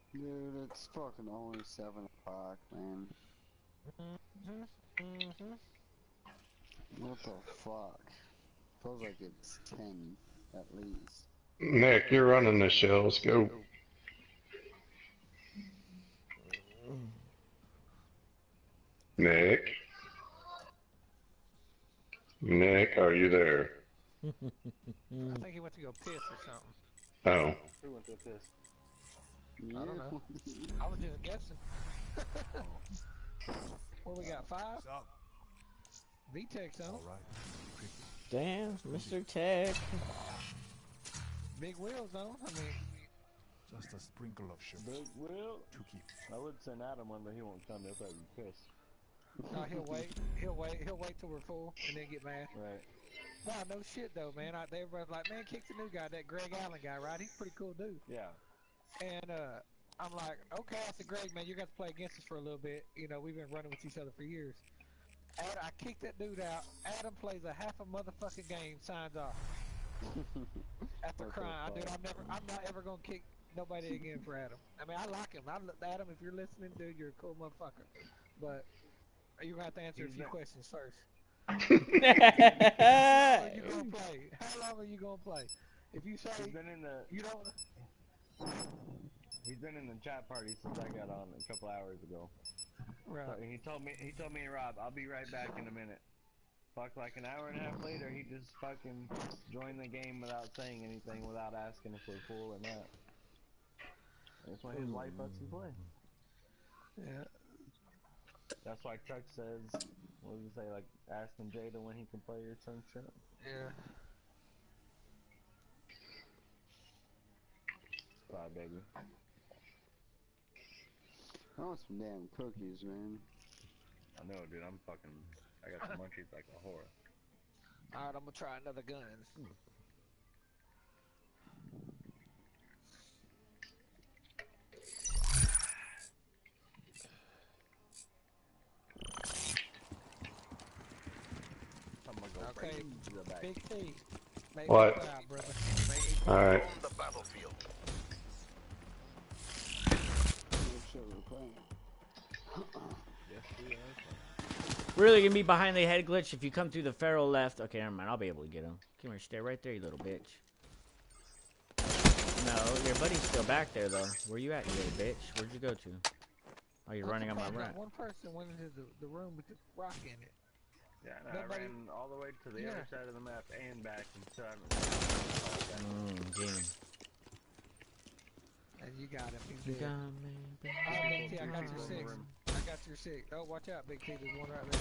Dude, it's fucking only 7 o'clock, man. What the fuck? Feels like it's 10 at least. Nick, you're running the show. Let's go. Nick? Nick, are you there? I think he went to go piss or something. Oh. Who went to piss? Yeah. I don't know. I was just guessing. What we got, 5? VTech's on. All right. Damn, Mr. Tech. Big Wheel's on. I mean, Just a sprinkle of sugar Big Will? to keep. I would send Adam one, but he won't come. He'll probably be pissed. no, he'll wait. He'll wait till we're full and then get mad. Right. Nah, no shit though, man. Everybody's like, man, kick the new guy, that Greg Allen guy, right? He's a pretty cool dude. Yeah. And I'm like, okay, I said, Greg, man, you're going to play against us for a little bit. You know, we've been running with each other for years. And I kicked that dude out. Adam plays a half a motherfucking game, signs off. After crying, dude, I'm not ever gonna kick nobody again for Adam. I mean, I like him. Adam, if you're listening, dude, you're a cool motherfucker. But you're gonna have to answer a few questions first. How long are you gonna play? How long are you gonna play? If you say He's been in the you don't, he's been in the chat party since I got on a couple hours ago. right? So he told me, Rob, I'll be right back in a minute. Fuck, like an hour and a half later, he just fucking joined the game without saying anything, without asking if we're full or not. That's why his wife lets him play. Yeah. That's why Chuck says, what does he say, like, asking Jada when he can play or some shit. Yeah. Bye, baby. I want some damn cookies, man. I know, dude, I got the munchies like a whore. Alright, I'm gonna try another gun. I'm gonna go Okay, right to the back. Big T. Make What? me proud, brother. Alright. On the battlefield. No shit, we're playing. Yes, we are. Really gonna be behind the head glitch if you come through the feral left. Okay, never mind. I'll be able to get him. Come here, stay right there, you little bitch. No, your buddy's still back there though. Where you at, you little bitch? Where'd you go to? Oh, you're running on my right. One person went into the room with the rock in it. Yeah, no, I Nobody- ran all the way to the Yeah. other side of the map and back and still haven't Game. And you got him. He's You dead. got me, baby. Oh, Big T, I got your People in the 6. room. I got your 6. Oh, watch out, Big T. There's one right there.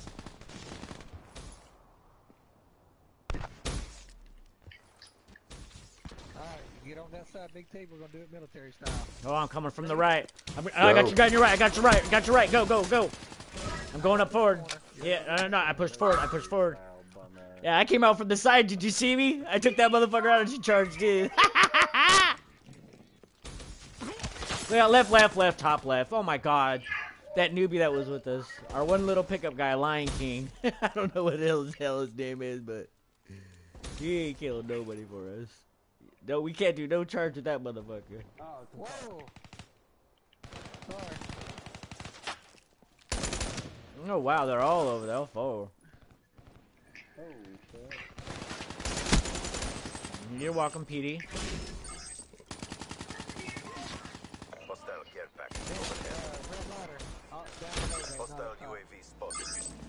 Alright, get on that side, Big T. We're gonna do it military style. Oh, I'm coming from the right. I got you, got your right. I got your right. I got your right. Go, go, go. I'm going up forward. Yeah, no, I pushed forward. I pushed forward. Wow, bum ass. Yeah, I came out from the side. Did you see me? I took that motherfucker out and she charged in. Yeah, left, left, left, top left. Oh my god. That newbie that was with us. Our one little pickup guy, Lion King. I don't know what the hell his name is, but he ain't killing nobody for us. No, we can't do no charge with that motherfucker. Oh, it's a Whoa! Sorry. Oh wow, they're all over there. Four. holy shit. You're welcome, PD. Hostile care package overhead. Red ladder. Oh, down the road, Hostile not top. UAV spotted.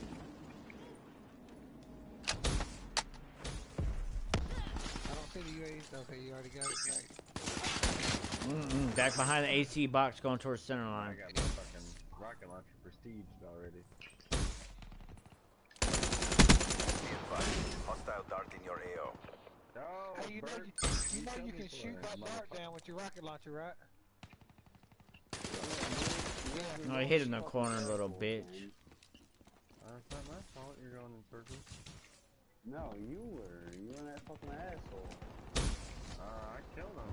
I don't see the UAVs. Okay, you already got it. Right. Back behind the AC box going towards center I line. got my fucking rocket launcher prestiged already. Be advised. Hostile dart in your AO. No, Hey, you know Bert, you tell can me shoot for that it, dart motherfucker. down with your rocket launcher, right? Oh, he hit in the corner, little bitch. It's not my fault you're going in circles. No, you were. You were that fucking asshole. I killed him.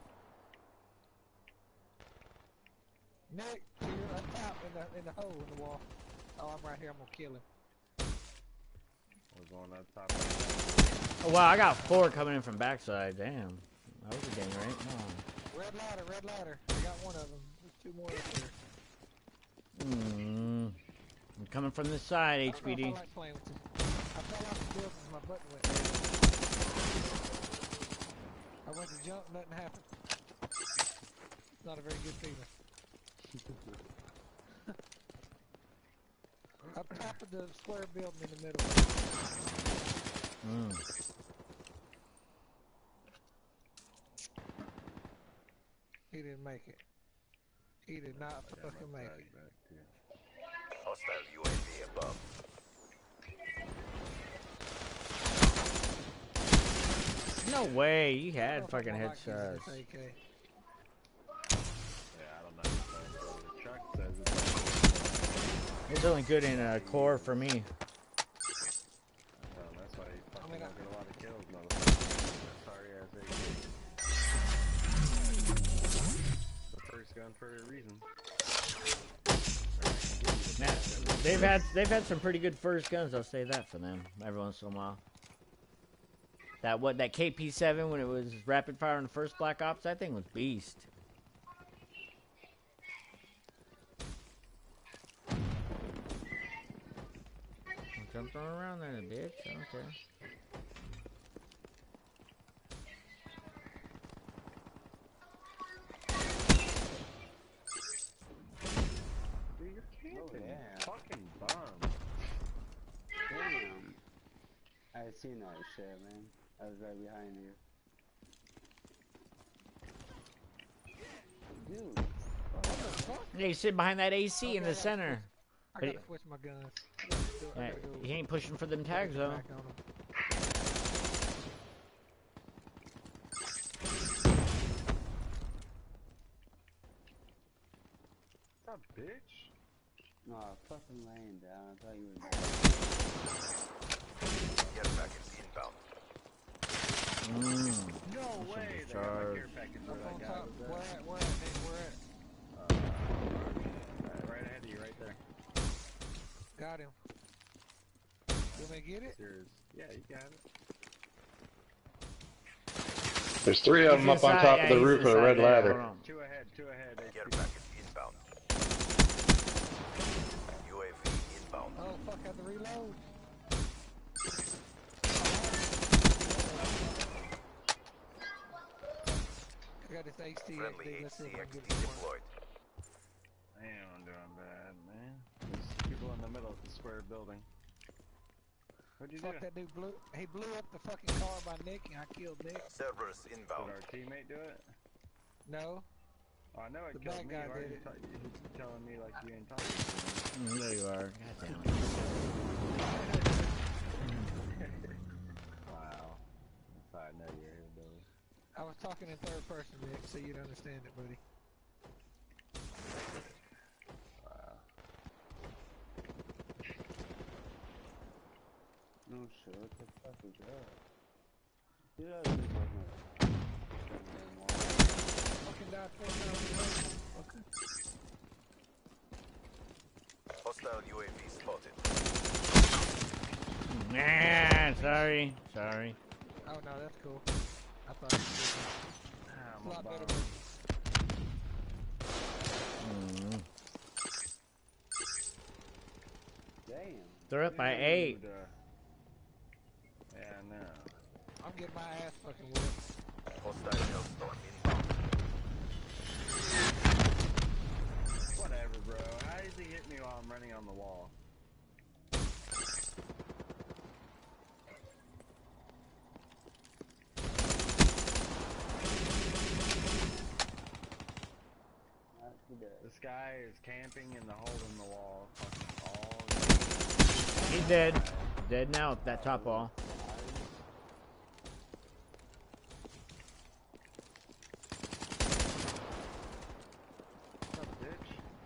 Nick, you're up top in the hole in the wall. Oh, I'm right here. I'm gonna kill him. I was going up top. Oh wow, I got 4 coming in from backside. Damn. That was a game, right? No. Red ladder. I got one of them. There's two more up there. I'm coming from this side, I don't know if HBD. I like playing with this. I fell off the building and my button went dead. I went to jump, nothing happened. Not a very good feeling. Up top of the square building in the middle. He didn't make it. He did not fucking make it. Hostile UAV above. No way, you I don't had know if fucking I'm gonna like headshots. using this AK. Yeah, I don't know. Chuck says it's It's only good in core for me. that's why he fucking mean, don't get a lot of kills, motherfucker. Sorry ass AK. The first gun for a reason. Now, they've had some pretty good first guns. I'll say that for them every once in a while. That KP7 when it was rapid fire in the first Black Ops, that thing was beast. I'm throwing around there, bitch. I don't care. Dude, you're camping. Oh, yeah. Fucking bum. Damn. I seen that shit, man. I was right behind you. Dude. What the fuck? Yeah, he's sitting behind that AC in Okay, the I gotta center. I gotta switch my guns. I gotta go He ain't pushing for them tags get though. back on 'em. What's up, bitch? No, fucking laying down. I thought you were dead. Care package inbound. No way! They got my charge. care package Up where that on guy top. was Where at. at? Where at, Nick? Where at? Right ahead of you, right there. Got him. You want me to get it? Yours. Yeah, you got it. There's three of them up on top of the roof of the red ladder. Two ahead, Care HP. package inbound. UAV inbound. Oh fuck! I had to reload. I got this HT. Friendly Let's see if I can HCXD get it to work. deployed. Damn, I'm doing bad, man. There's people in the middle of the square building. What'd you do? Fuck that dude blew. He blew up the fucking car by Nick, and I killed Nick. Cerberus Did inbound. our teammate do it? No. Oh, I know it The killed bad me. guy Why are did you it. he's telling me like you ain't talking to me? There you are. God damn it. Wow. That's how I know you're here, Billy. I was talking in third person, Nick, so you'd understand it, buddy. Wow. No shit. What the fuck is that? Dude, I was just looking at Fucking died 4 times in a row. Okay. Hostile UAV spotted. Nah, sorry. Sorry. Oh no, that's cool. I thought it was good. Ah, It's I'm a a lot better bum. when Damn. They're up by 8. Dude, yeah, I know. I'm getting my ass fucking whipped. Hostile Hellstorm inbound. Whatever, bro. How does he hit me while I'm running on the wall? Not too bad. This guy is camping in the hole in the wall. Fucking all. He's dead. Dead now at that top wall. What's up, bitch?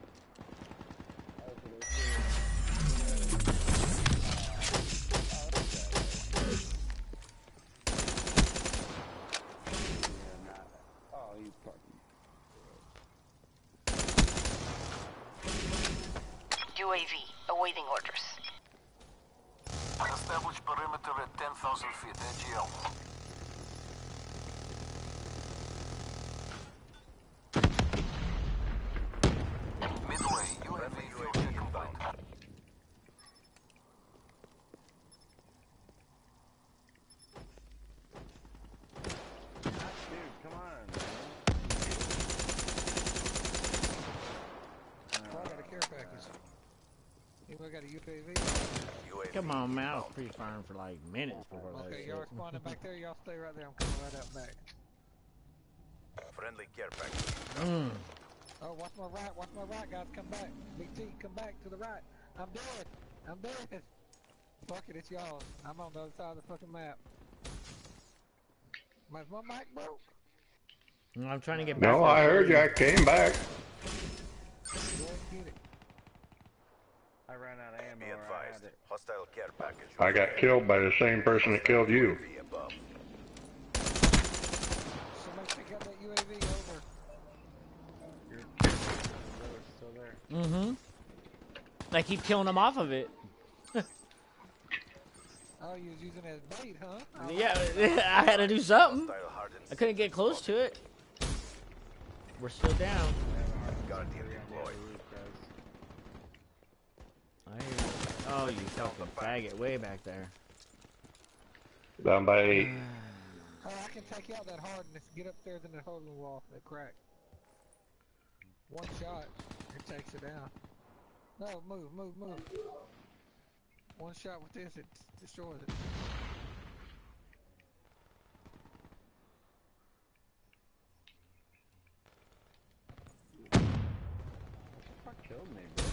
Oh, you fucking. UAV, awaiting orders. Establish perimeter at 10,000 feet. AGL. Come on, man. I was pre-firing for like minutes before that Okay, shit. y'all spawning back there. Y'all stay right there. I'm coming right out back. Friendly care package. Oh, watch my right, guys. Come back. Big T, come back to the right. I'm dead. I'm dead. Fuck it, it's y'all. I'm on the other side of the fucking map. My mic broke. I'm trying to get back. No, I heard you. I came back. Go ahead and get it. I ran out of ammo. Be Or I advised. had it. Hostile care package. I got killed by the same person that killed you. UAV above. Somebody pick up that UAV over. Still there. Mm-hmm. I keep killing them off of it. Oh, you was using it as bait, huh? Oh, Yeah, I had to do something. Hostile hardened. I couldn't get close to it. We're still down. Guardian deployed. I hear you. Oh, you fucking faggot. Way back there. Down by 8. Oh, I can take out that hardness. Get upstairs in the holding wall. That crack. One shot. It takes it down. No, move. One shot with this, it destroys it. Fuck killed me, bro.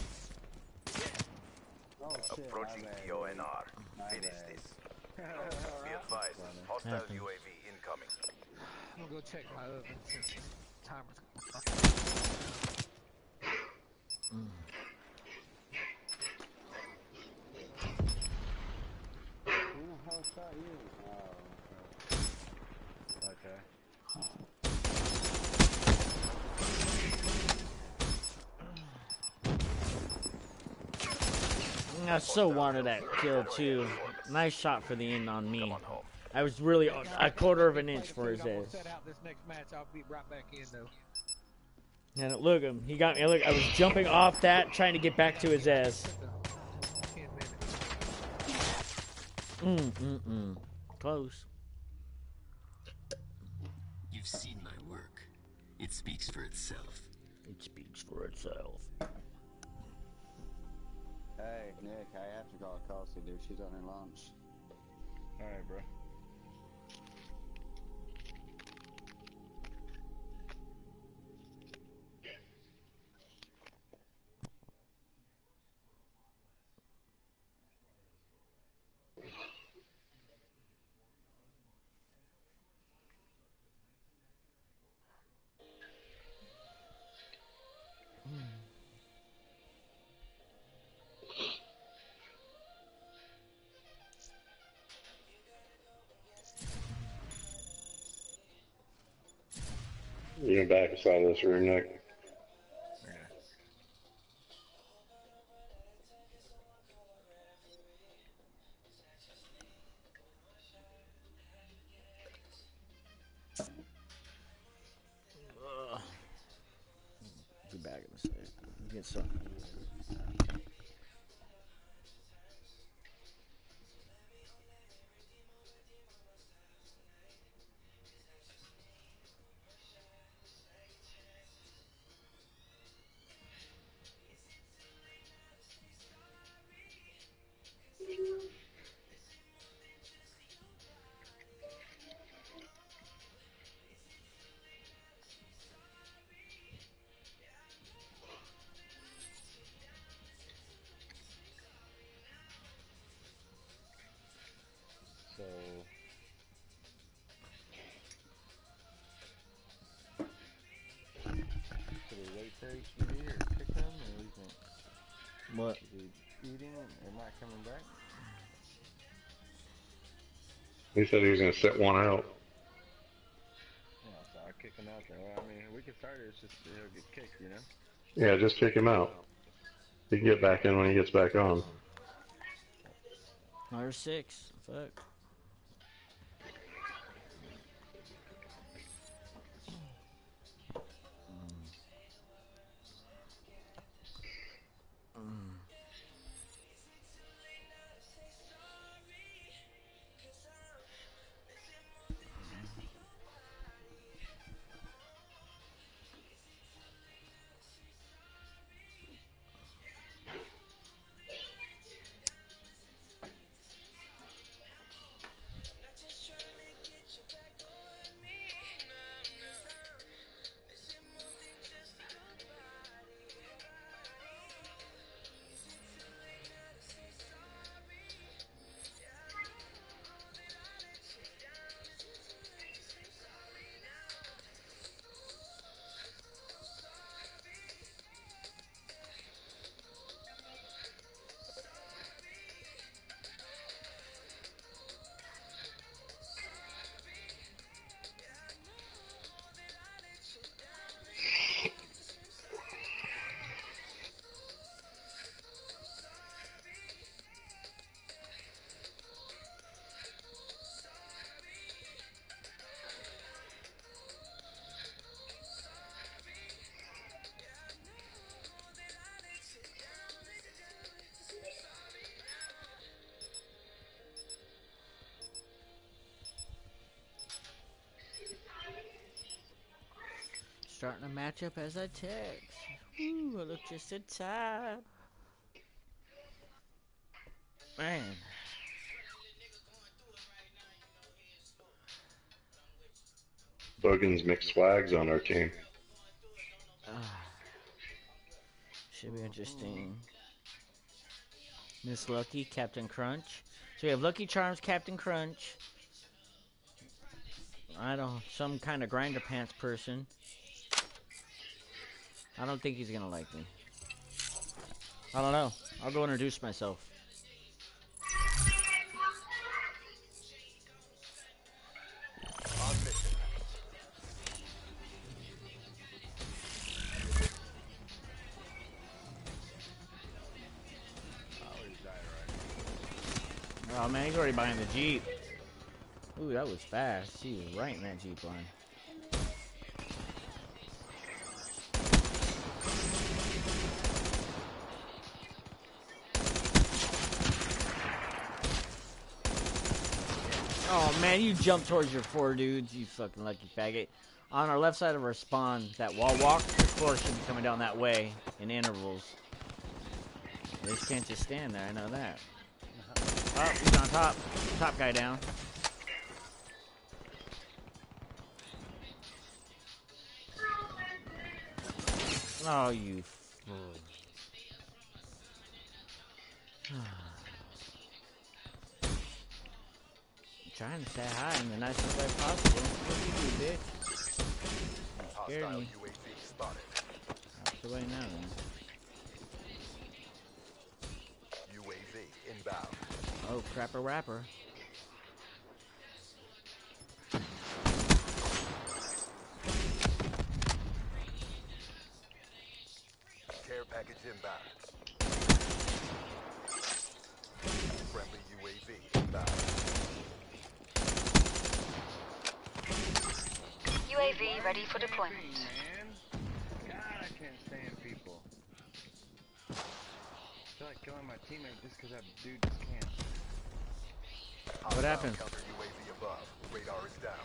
Oh shit, Approaching my bad. DONR. My Finish bad. this. Be advised. Hostile Happens. UAV incoming. I'm gonna go check my oven since the timer's Who the hell shot you? Oh, Okay. I so wanted that kill too. Nice shot for the end on me. I was really a quarter of an inch for his I'm gonna ass. set out this next match. I'll be right back in though. And look him. He got me. Look, I was jumping off that, trying to get back to his ass. 10 minutes. Close. You've seen my work. It speaks for itself. It speaks for itself. hey, Nick, I have to call Kelsey, dude. She's on her lunch. Alright, bro. You're back inside this room, Nick. Be back in a second. Get some. So should we wait for HDD or kick him, or we can? What? Is he eating or not coming back? He said he was going to sit one out. Yeah, so I'll kick him out there. Well, I mean, we can start it. It's just he'll get kicked, you know. Yeah, just kick him out. He can get back in when he gets back on. Or 6. Fuck. starting to match up as I text. Ooh, I look just a tad. Man. Buggins mixed swags on our team. Should be interesting. Miss Lucky, Captain Crunch. So we have Lucky Charms, Captain Crunch. I don't, some kind of grinder pants person. I don't think he's gonna like me. I don't know. I'll go introduce myself. Oh man, he's already behind the Jeep. Ooh, that was fast. He was right in that Jeep line. Oh man, you jumped towards your 4 dudes, you fucking lucky faggot. On our left side of our spawn, that wall walk, the core should be coming down that way in intervals. They just can't just stand there, I know that. Oh, he's on top. Top guy down. Oh, you fool. Trying to say hi in the nicest way possible. What do you do, bitch? Scared me. Out the way now, then. UAV inbound. Oh, crapper rapper. Care package inbound. Friendly UAV inbound. UAV ready for deployment. Man. God, I can't stand people. I feel like killing my teammate just because that dude just can't. What happened? Counter UAV above. Radar is down.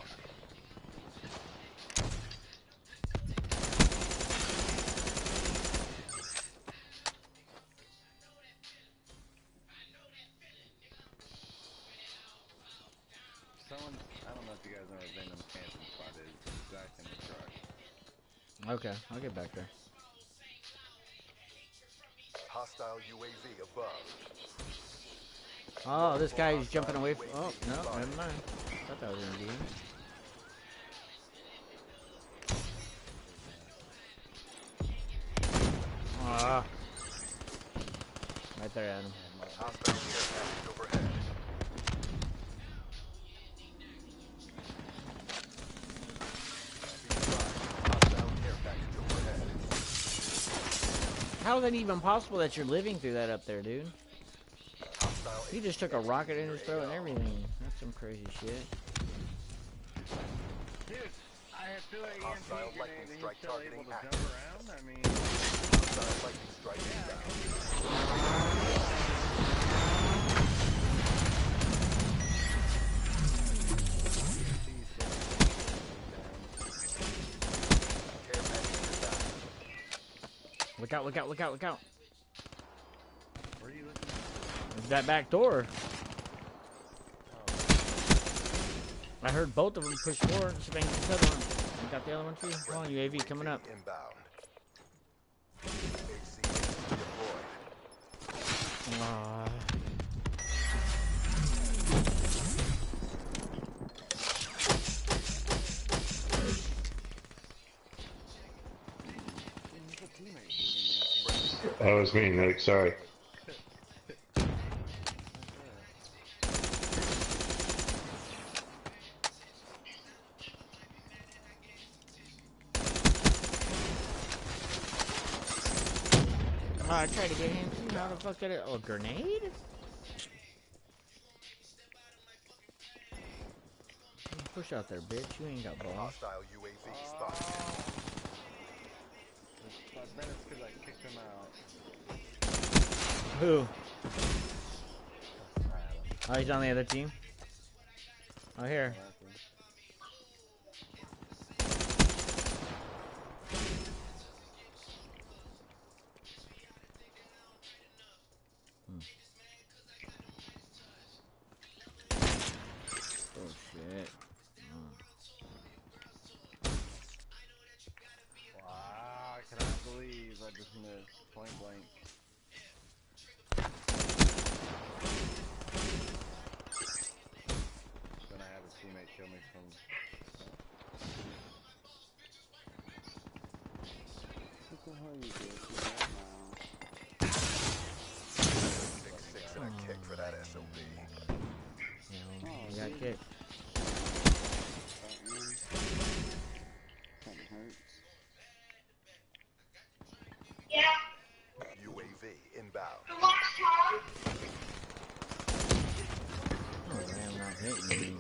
Someone, I don't know if you guys know where Venom's camping spot is. It's exact in the truck. Okay, I'll get back there. Hostile UAV above. Oh, this guy's jumping away from... Oh, no, never mind. Thought that was gonna be him. Ah. Right there, Adam. Hostile care package overhead. Hostile care package overhead. How is that even possible that you're living through that up there, dude? He just took a rocket in his throat and everything. That's some crazy shit. Dude, I feel like Hostile EMP lightning grenade and strike he's still able targeting to active. jump around. I mean, Hostile lightning strike inbound. Care package inbound. Look out, look out, look out, look out. where are you looking at? There's that back door. I heard both of them push forward and spank this other one. You got the other one too? Come on, UAV coming up. Inbound. AC deployed. Aw. That was me, Nick. Sorry. Oh, I tried to get him too. How the fuck did it? Oh, a grenade? Push out there, bitch. You ain't got balls. Hostile UAV spotted. I bet it's because I kicked him out. Who? Oh, he's on the other team? Oh, here. point blank. Then I had a teammate kill me from. What the hell you doing right now? 6-6 and a kick for that SOB. You got kicked. Kinda hurts. UAV inbound. Oh, man, I'm not hitting you.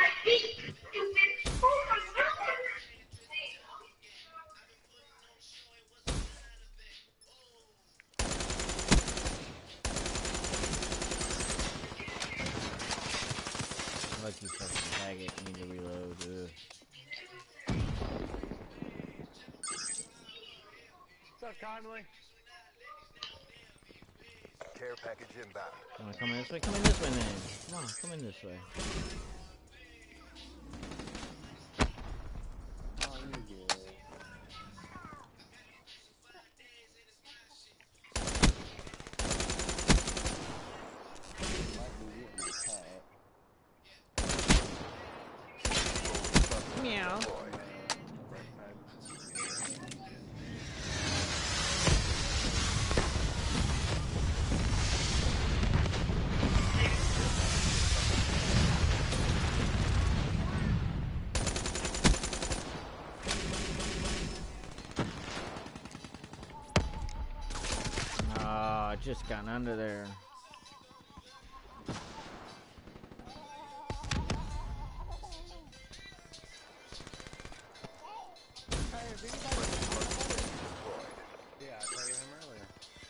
Lucky fucking faggot. Need to reload. Ugh. What's up, Conley? Care package inbound. Come on, come in this way. Come in this way, then. Come on, come in this way. Oh, you're good. Might be getting attacked. Meow. Ah, just got under there. Yeah, I played him earlier.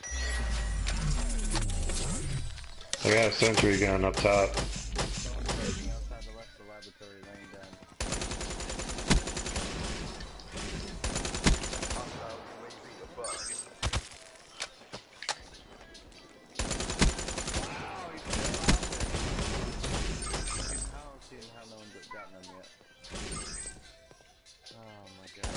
I got a sentry gun up top. Outside the left of the laboratory, laying down. Hostile UAV above. Wow, he's still out there. I don't see how no one's gotten him yet. Oh my god.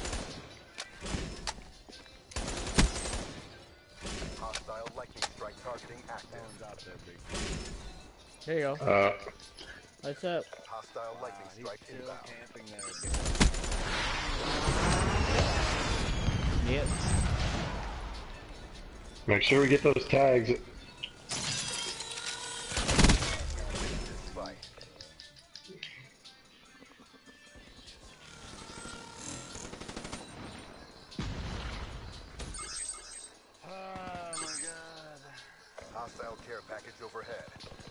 Hostile lightning strike targeting No active. one's out there, big. There you go. What's up? Hostile lightning He's strike still inbound. camping there, dude. Yep. Make sure we get those tags. This fight. Oh my god. Hostile care package overhead.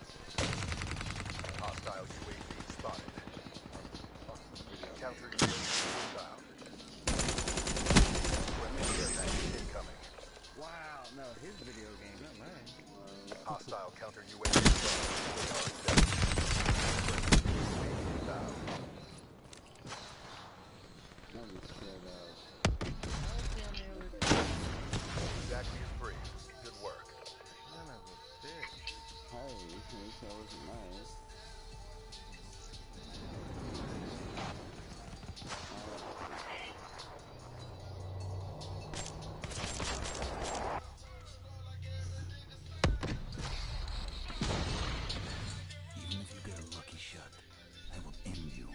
Hostile UAV spotted. Counter UAV inbound. Friendly care package incoming. Wow, no, his video game, not mine. Hostile counter UAV spotted. Inbound. That was scared of. Exactly is free. Good work. Son of a bitch. Hey, at least that wasn't nice. Even if you get a lucky shot, I will end you.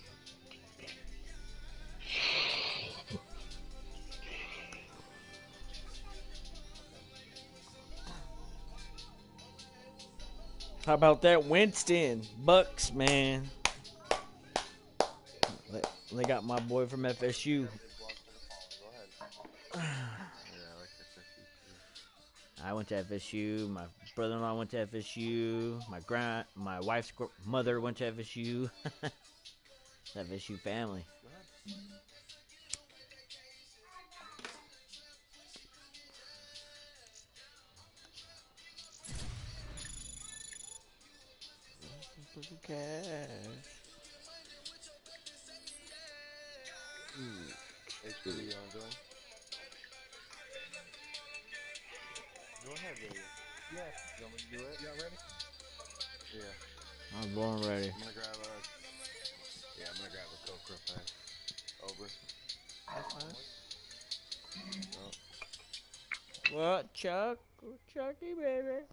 How about that Winston? Bucks, man. They got my boy from FSU. I went to FSU. My brother-in-law went to FSU. My wife's mother went to FSU. FSU family. HPD on doing? Go ahead, baby. Yeah. You want me to do it? Y'all ready? Yeah. I'm born ready. I'm gonna grab a... Yeah, I'm gonna grab a Coke real fast. Over. That's fine. What, Chuck? Chucky, baby.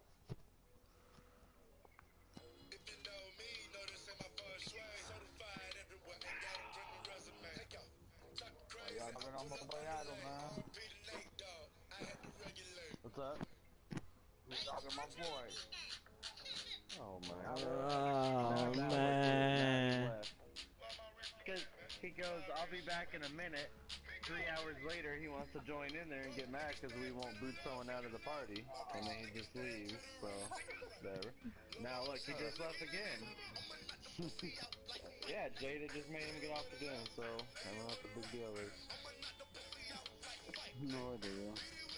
What's up? We talking to my boy. Oh man. Oh, man. Because he goes, I'll be back in a minute. 3 hours later, he wants to join in there and get mad because we won't boot someone out of the party. And then he just leaves, so, whatever. Now look, he just left again. Yeah, Jada just made him get off again, so I don't know what the big deal is. No idea.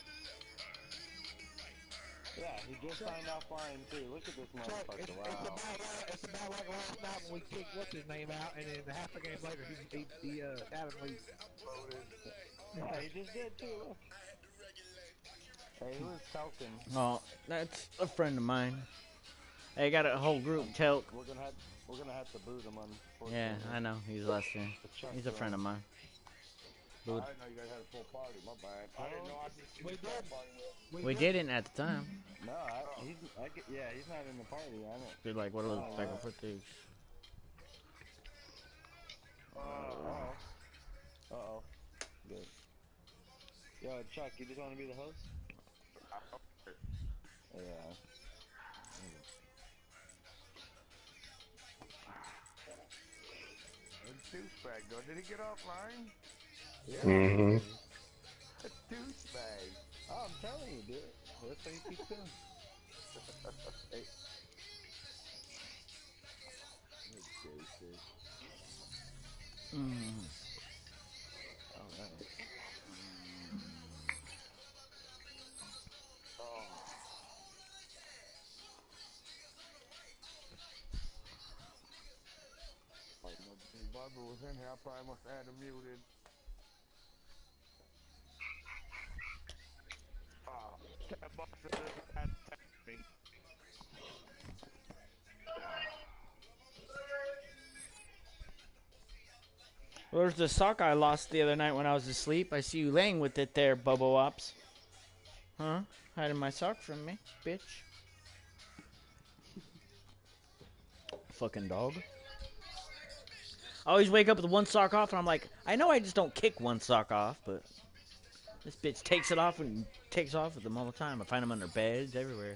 Yeah, he just signed off line too. Look at this motherfucker, wow. It's about like last night when we kicked what's his name out, and then half a game later he Adam leaves. Yeah, he just did too. Look. Hey, who is Telkin? Oh, that's a friend of mine. They got a whole group, Telk. We're gonna have to boot him, unfortunately. Yeah, I know. He's listening. He's a friend of mine. I didn't know you guys had a full party. My bad. I didn't know I just We did. We didn't at the time. No, he's not in the party. I don't. They're like, what are those back and forth things? Uh-oh. Good. Yo, Chuck, you just want to be the host? Yeah. Douchebag, though. Did he get offline? Yeah. Mm-hmm. A douchebag. Oh, I'm telling you, dude. That's what he keeps doing. Hey. Alright. Like, no, if Barbara was in here, I probably must have had him muted. That boxer doesn't have to text me. Where's the sock I lost the other night when I was asleep? I see you laying with it there, Bubba Wops. Huh? Hiding my sock from me, bitch. Fucking dog. I always wake up with one sock off, and I'm like, I know I just don't kick one sock off, but this bitch takes it off and takes off with them all the time. I find them under beds, everywhere.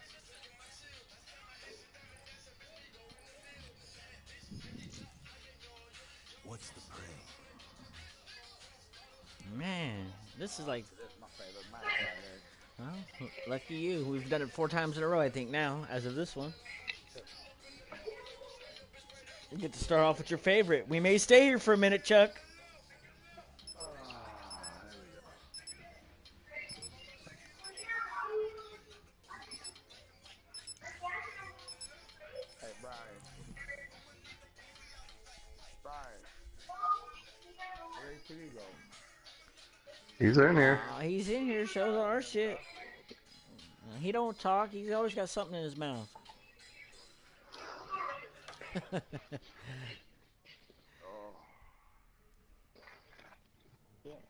What's the prey? Man, this is like, That's my favorite match right well, lucky you. We've done it 4 times in a row, I think, now, as of this one. You get to start off with your favorite. We may stay here for a minute, Chuck. Hey, Brian. Where's he go? He's in here. He's in here, shows our shit. He don't talk. He's always got something in his mouth. Yeah.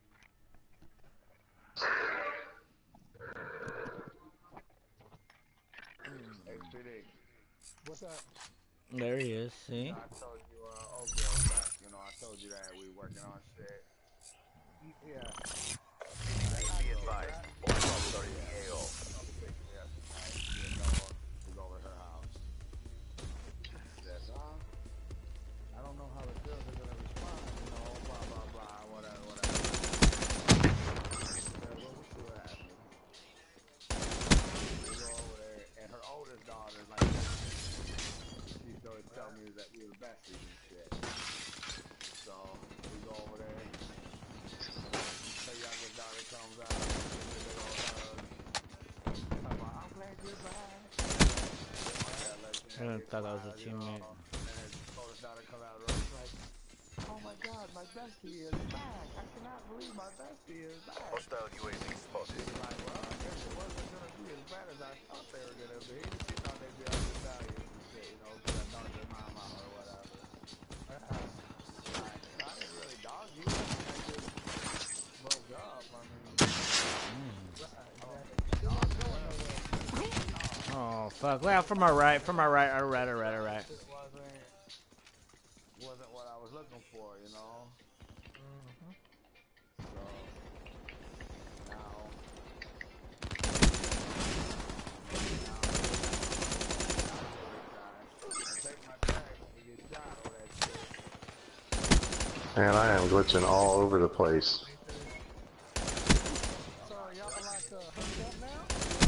Hey, Fiddy. What's up? There he is. See? I told you, girl back. You know, I told you that we working on shit. Yeah. Be advised. All bombs are in the AO. We go over to her house. Yes, I don't know how the girls are gonna respond, you know, blah, blah, blah, whatever. We'll see what happens. We go over there, and her oldest daughter, like, she's always telling me that we were besties and shit. So, we go over there. Her youngest daughter comes out. I'm glad you're back. I thought that was a teammate. And his oldest daughter come out and like, oh my god, my bestie is back. I cannot believe my bestie is back. Hostile UAV spotted. Like, well, I guess it wasn't gonna be as bad as I thought they were gonna be. She thought they'd be undervalued and shit, you know, because I knocked their mom out or whatever. I didn't really dog you. I just broke up. I mean, right. Fuck, well, from our right, alright. It wasn't what I was looking for, you know. So now take my tag when you get shot or that shit. Man, I am glitching all over the place. So y'all like hooked up now?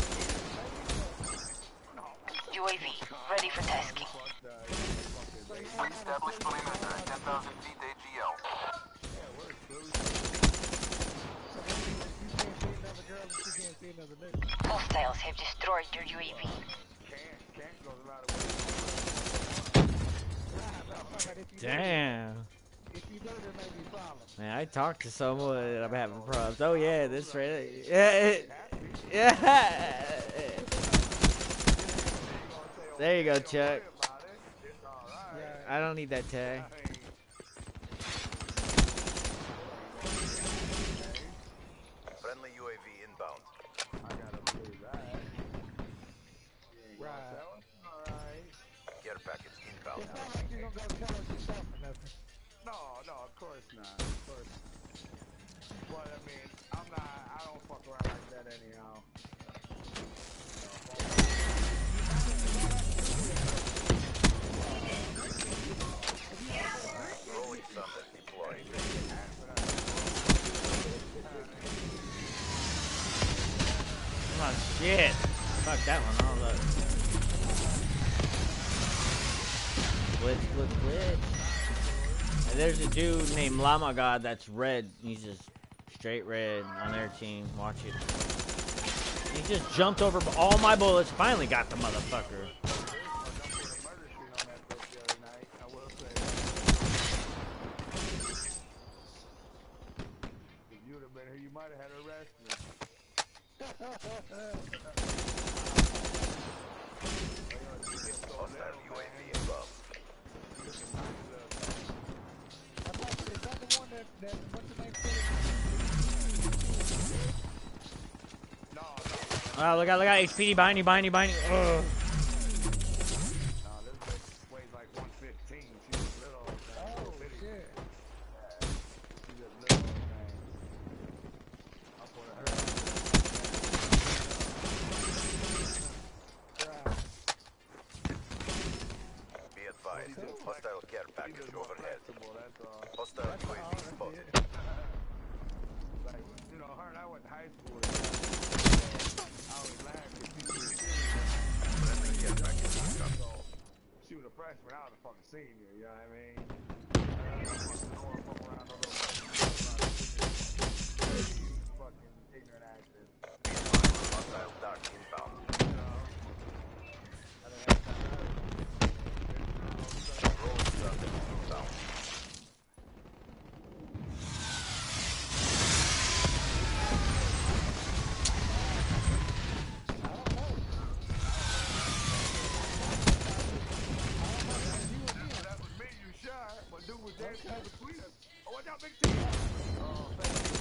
UAV, ready for tasking. Established perimeter at 10,000 feet AGL. Hostiles have destroyed your UAV. Can't goes a lot of ways. Damn. If you do, there may be problems. Man, I talked to someone and I'm having problems. Oh yeah, this right. Yeah. There you go, Chuck. I don't need that tag. Friendly UAV inbound. I gotta believe that. Right. Alright. Care package inbound. It's not like you're gonna go tell us yourself or nothing. No, of course not. Of course not. But I mean, I don't fuck around like that anyhow. Rolling thunder deployed. Oh shit. Fuck that one. Oh look. Glitch. And there's a dude named Llama God that's red. He's just straight red on their team. Watch it. He just jumped over all my bullets. Finally got the motherfucker. If you'd have been here, you might have had arrested. Hostile UAV above. Is that the one that what's the name? No. Oh, look out, HPD behind you. Ugh. No, this bitch weighs like 115. She's a little. Oh shit. She's a little thing. I'll put her. Be advised. Hostile care package overhead. That's all. Hostile UAV spotted. Like, you know, her and I went to high school. I was laughing. Friendly care package incoming. So, she was a freshman, I was a fucking senior, you know what I mean? Fucking ignorant actors. Hostile dark inbound. Rolling thunder inbound. That was me, you shot. My dude was dancing in between us. Oh, watch out, big T! Oh, thank you.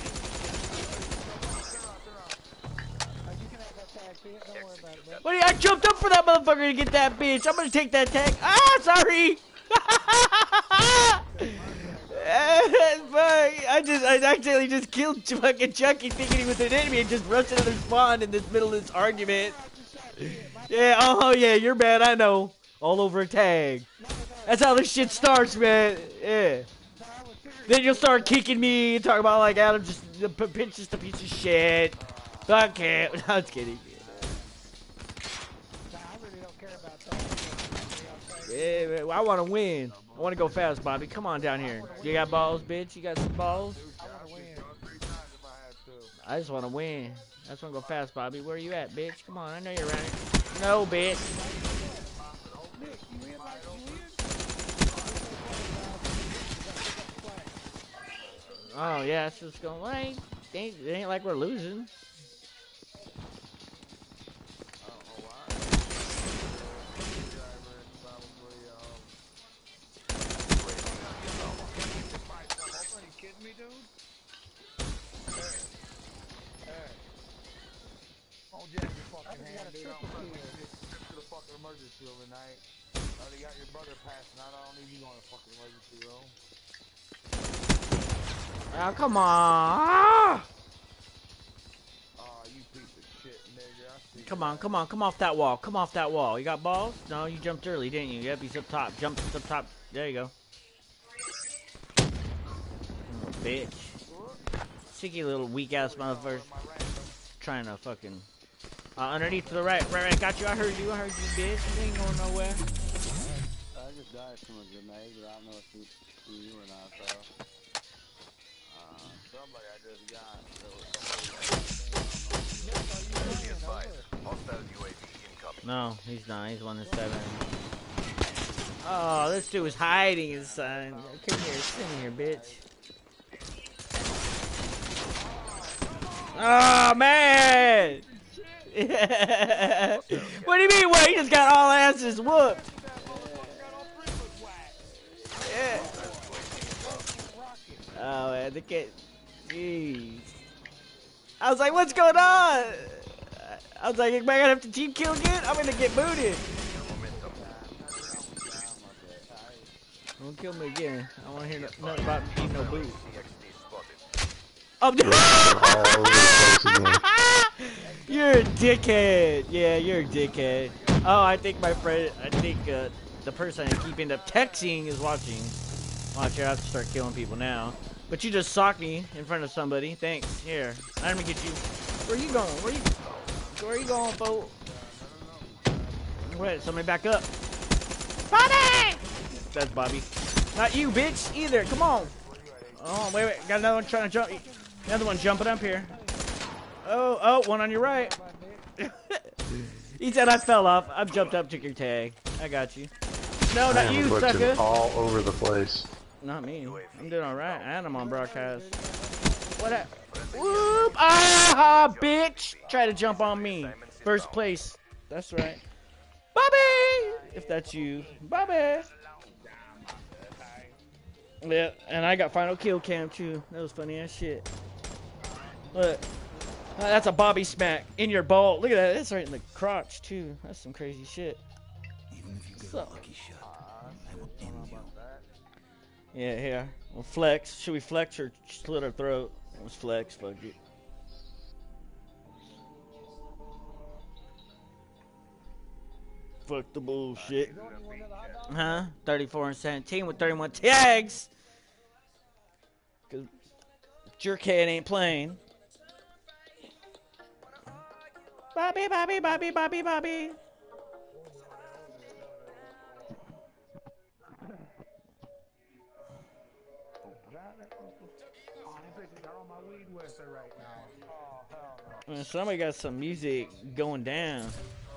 You can have that tag, Pete. Don't worry about it, bro. What do you, I jumped up for that motherfucker to get that bitch. I'm gonna take that tag. Ah, sorry. Fuck. I accidentally just killed fucking Chucky thinking he was an enemy and just rushed into their spawn in this middle of this argument. Yeah, oh yeah, you're bad, I know. All over a tag. That's how this shit starts, man. Yeah. Then you'll start kicking me and talk about like Adam just pitch just a piece of shit. Fuck it. No, I was kidding. Yeah, man, I want to win. I want to go fast, Bobby. Come on down here. You got balls, bitch? You got some balls? I just want to win. I just want to go fast, Bobby. Where you at, bitch? Come on, I know you're around here. No, bitch. Oh, yeah, it's just going, well, it ain't like we're losing. Don't jack your fucking hand, dude. fucking emergency room tonight. Already got your brother passing out. I don't need you going to the fucking emergency room. Oh, come on. Oh, you piece of shit, nigga. I see Come you. on, come on, come off that wall. Come off that wall. You got balls? No, you jumped early, didn't you? Yep, he's up top. Jump up top. There you go. Oh, bitch. Sicky little weak ass motherfucker. Trying to fucking. Underneath to the right. Right, got you. I heard you, bitch. You ain't going nowhere. I just died from a grenade, but I don't know if it's you or not, though. Somebody I just got. Be advised. Hostile UAV incoming. No, he's not. He's 1 to 7. Oh, this dude was hiding inside. Come here, sit in here, bitch. Oh, man! What do you mean, what? He just got all asses whooped. Yeah. Oh, man, the kid. Jeez. I was like, what's going on? I was like, am I gonna have to team kill again? I'm gonna get booted. Don't kill me again. I don't want to hear nothing about me no boot. Oh, you're a dickhead. Yeah, you're a dickhead. Oh, I think my friend, the person I keep end up texting is watching. Watch here, I have to start killing people now. But you just socked me in front of somebody. Thanks. Here, I'm gonna get you. Where you going? Where you going, folks? Wait, somebody back up. Bobby! That's Bobby. Not you, bitch, either. Come on. Oh, wait. Got another one trying to jump. Another one jumping up here. Oh, one on your right. He said I fell off. I've jumped up, took your tag. I got you. No, not you, sucker. All over the place. Not me. I'm doing alright. And I'm on broadcast. What up? Whoop! Ah, bitch! Try to jump on me. First place. That's right. Bobby! If that's you. Bobby! Yeah, and I got final kill cam too. That was funny as shit. Look. That's a Bobby smack in your ball. Look at that. That's right in the crotch too. That's some crazy shit. Even if you get a lucky shot, I will end you. Yeah, here. We'll flex. Should we flex or slit our throat? Let's flex. Fuck it. Fuck the bullshit. Huh? 34 and 17 with 31 tags. Cause Jerkhead ain't playing. Bobby, Bobby, Bobby, Bobby, Bobby. Somebody got some music going down.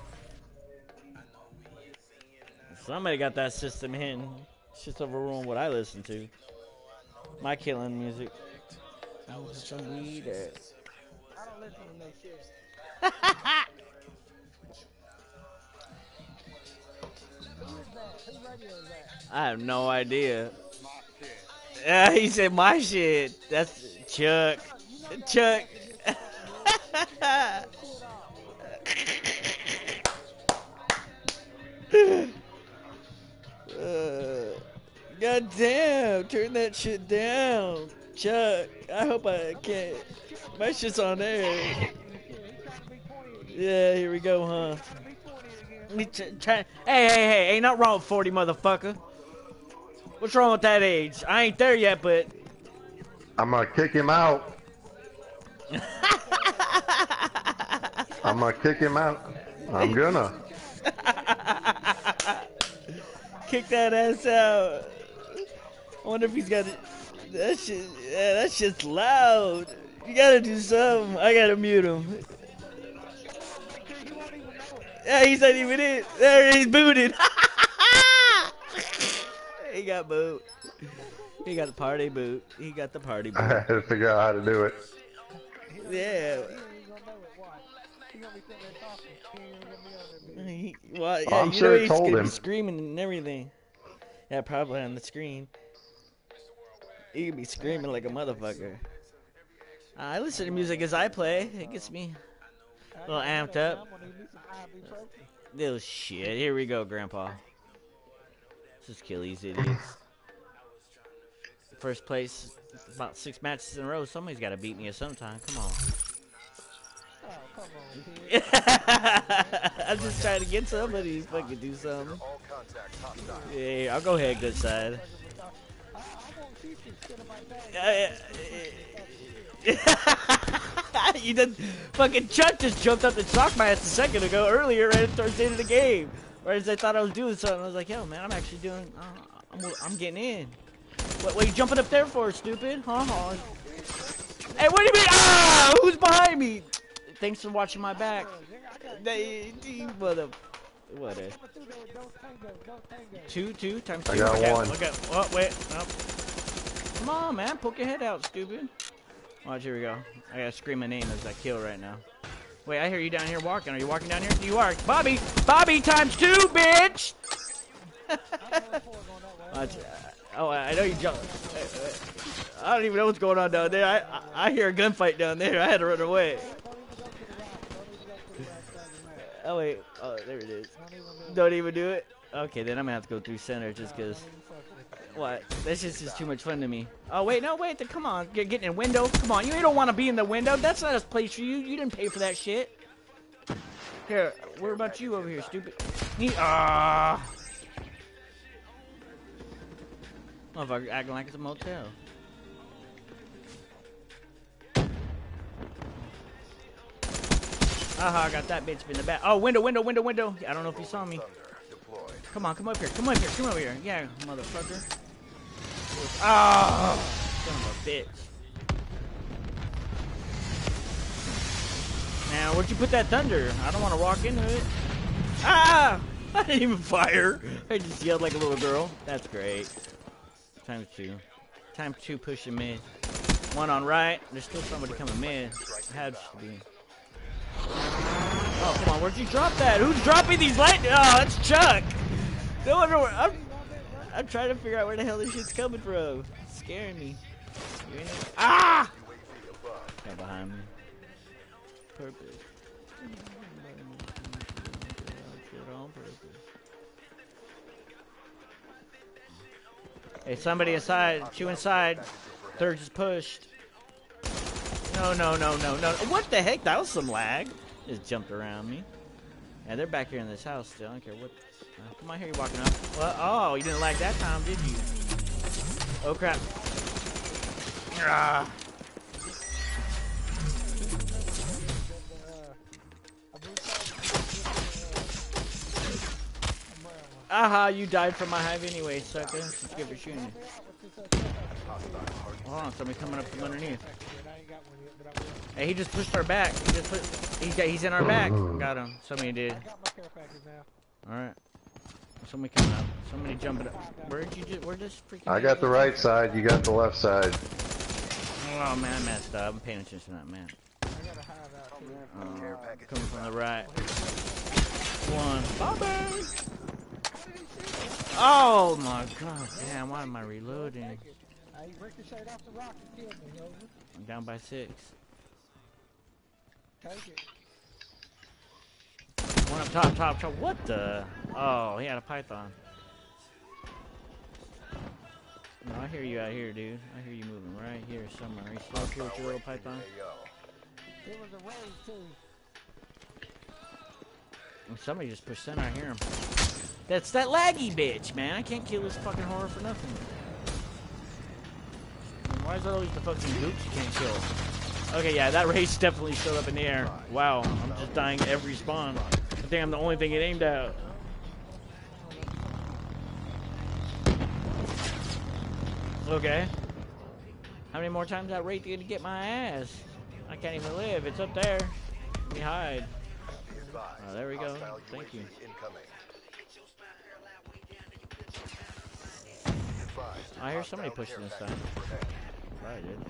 Somebody got that system in. It's just overruling what I listen to. My killing music. Some weed. I don't listen to no shit. Whose radio is that? I have no idea. Yeah, he said my shit. That's Chuck. Chuck. God damn, turn that shit down. Chuck, I hope I can't. My shit's on there. Yeah, here we go, huh? Hey, ain't nothing wrong with 40, motherfucker. What's wrong with that age? I ain't there yet, but... I'm gonna kick him out. I'm gonna kick him out. I'm gonna. Kick that ass out. I wonder if he's got it. That shit, yeah, that shit's loud. You gotta do something. I gotta mute him. Yeah, he's not even in. There, he's booted. He got booed. He got the party boot. He got the party boot. I had to figure out how to do it. Yeah. Well, yeah, I'm you sure know it he's told gonna him. be screaming and everything. Yeah, probably on the screen. He could be screaming like a motherfucker. I listen to music as I play. It gets me. A little amped up. Little shit. Here we go, Grandpa. Just kill these idiots. First place, about 6 matches in a row. Somebody's got to beat me at some time. Come on. Oh, come on, kid. I'm just trying to get somebody to fucking do something. Yeah, I'll go ahead, good side. You did. Fucking Chuck just jumped up and socked my ass a second ago, earlier, right towards the end of the game. Right as I thought I was doing something, I was like, yo, man, I'm actually doing. I'm getting in. What are you jumping up there for, stupid? Huh? Hey, what do you mean? Ah! Who's behind me? Thanks for watching my back. Whatever. 2 times 2. I got okay, 1. Okay. Oh, wait. Nope. Come on, man. Poke your head out, stupid. Watch, here we go. I gotta scream my name as I kill right now. Wait, I hear you down here walking. Are you walking down here? You are. Bobby! Bobby times 2, bitch! Watch. Oh, I know you jumped. I don't even know what's going on down there. I hear a gunfight down there. I had to run away. Oh, wait. Oh, there it is. Don't even do it? Okay, then I'm gonna have to go through center just because. What? This is just too much fun to me. Oh, wait, no, wait. Come on. Get in a window. Come on. You don't want to be in the window. That's not a place for you. You didn't pay for that shit. Here, what about you over here, stupid? Ah. Motherfucker acting like it's a motel. Aha, I got that bitch in the back. Oh, window. I don't know if you saw me. Come on, come up here. Come over here. Yeah, motherfucker. Ah, son of a bitch. Now, where'd you put that thunder? I don't want to walk into it. Ah! I didn't even fire. I just yelled like a little girl. That's great. Times 2. Times 2 pushing mid. 1 on right. There's still somebody coming mid. Had to be. Oh, come on. Where'd you drop that? Who's dropping these light? Oh, that's Chuck. No wonder where. I'm trying to figure out where the hell this shit's coming from. It's scaring me. Ah! Guy behind me. Purpose. Hey, somebody inside. 2 inside. 3rd just pushed. No. What the heck? That was some lag. Just jumped around me. Yeah, they're back here in this house still. I don't care what. Come on, here you walking up. Well, oh, you didn't like that time, did you? Oh crap. Ah. Aha, you died from my hive anyway, sucker. Let's give it a shooting. Hold on, somebody coming up from underneath. Hey, he just pushed our back. He's in our back. Got him. Somebody did. Alright. Somebody coming up. Somebody jumping up. Where'd this freaking... I got the right side, you got the left side. Oh man, I messed up. I'm paying attention to that man. Coming from the right. 1. Bobby! Oh my god, damn, why am I reloading? I'm down by 6. One up top. What the? Oh, he had a python. No, I hear you out here, dude. I hear you moving right here somewhere. Are you still up here with your little python? There was a raid too. Somebody just pushed center. I hear him. That's that laggy bitch, man. I can't kill this fucking horror for nothing. Why is there always the fucking goops you can't kill? Okay, yeah, that race definitely showed up in the air. Wow, I'm just dying every spawn. I think I'm the only thing it aimed at. Okay. How many more times that rate to get my ass? I can't even live. It's up there. Let me hide. Oh, there we go. Thank you. I hear somebody pushing this side. Probably did.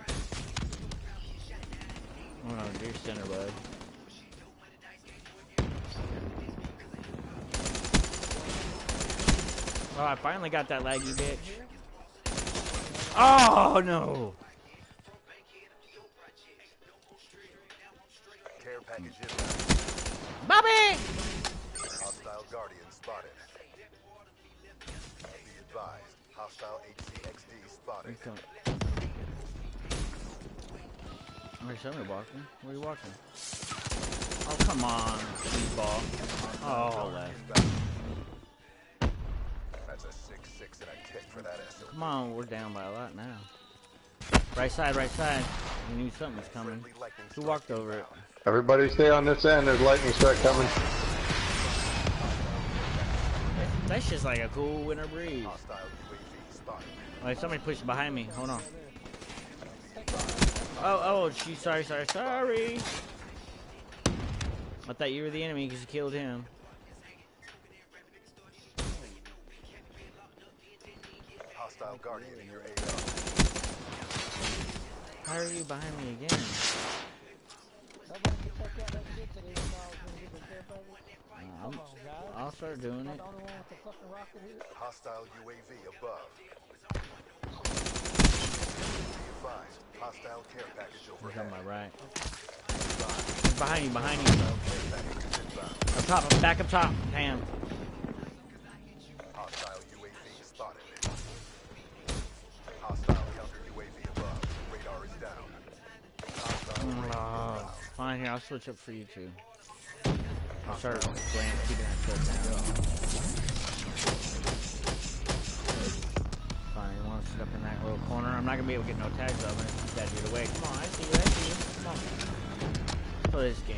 Oh no, dear center, bud. Oh, I finally got that laggy bitch. Oh no! Care package Bobby! Hostile Guardian spotted. Be advised. Hostile HCXD spotted. Where's somebody walking? Where are you walking? Oh, come on, ball. Oh, left. That's a 6-6 and a kick for that SOB. Come on, we're down by a lot now. Right side, right side. We knew something was coming. Who walked over it? Everybody stay on this end. There's lightning strike coming. That's just like a cool winter breeze. Hostile UAV spotted. Alright, somebody pushed behind me. Hold on. Oh, she's sorry. I thought you were the enemy because you killed him. Hostile Guardian in your AO. How are you behind me again? I'll start doing it. Hostile UAV above. Be advised. Hostile care package He's overhead. on my right. Behind you, bro. Up top, back up top. Damn. Hostile UAV spotted. Hostile counter UAV above. Radar is down. Hostile radar. Fine, here, I'll switch up for you two. I'll start playing, keeping that shut down. Fine, you want to sit up in that little corner? I'm not going to be able to get no tags up, and keep that dude away. Come on, I see you. Come on. Play this game.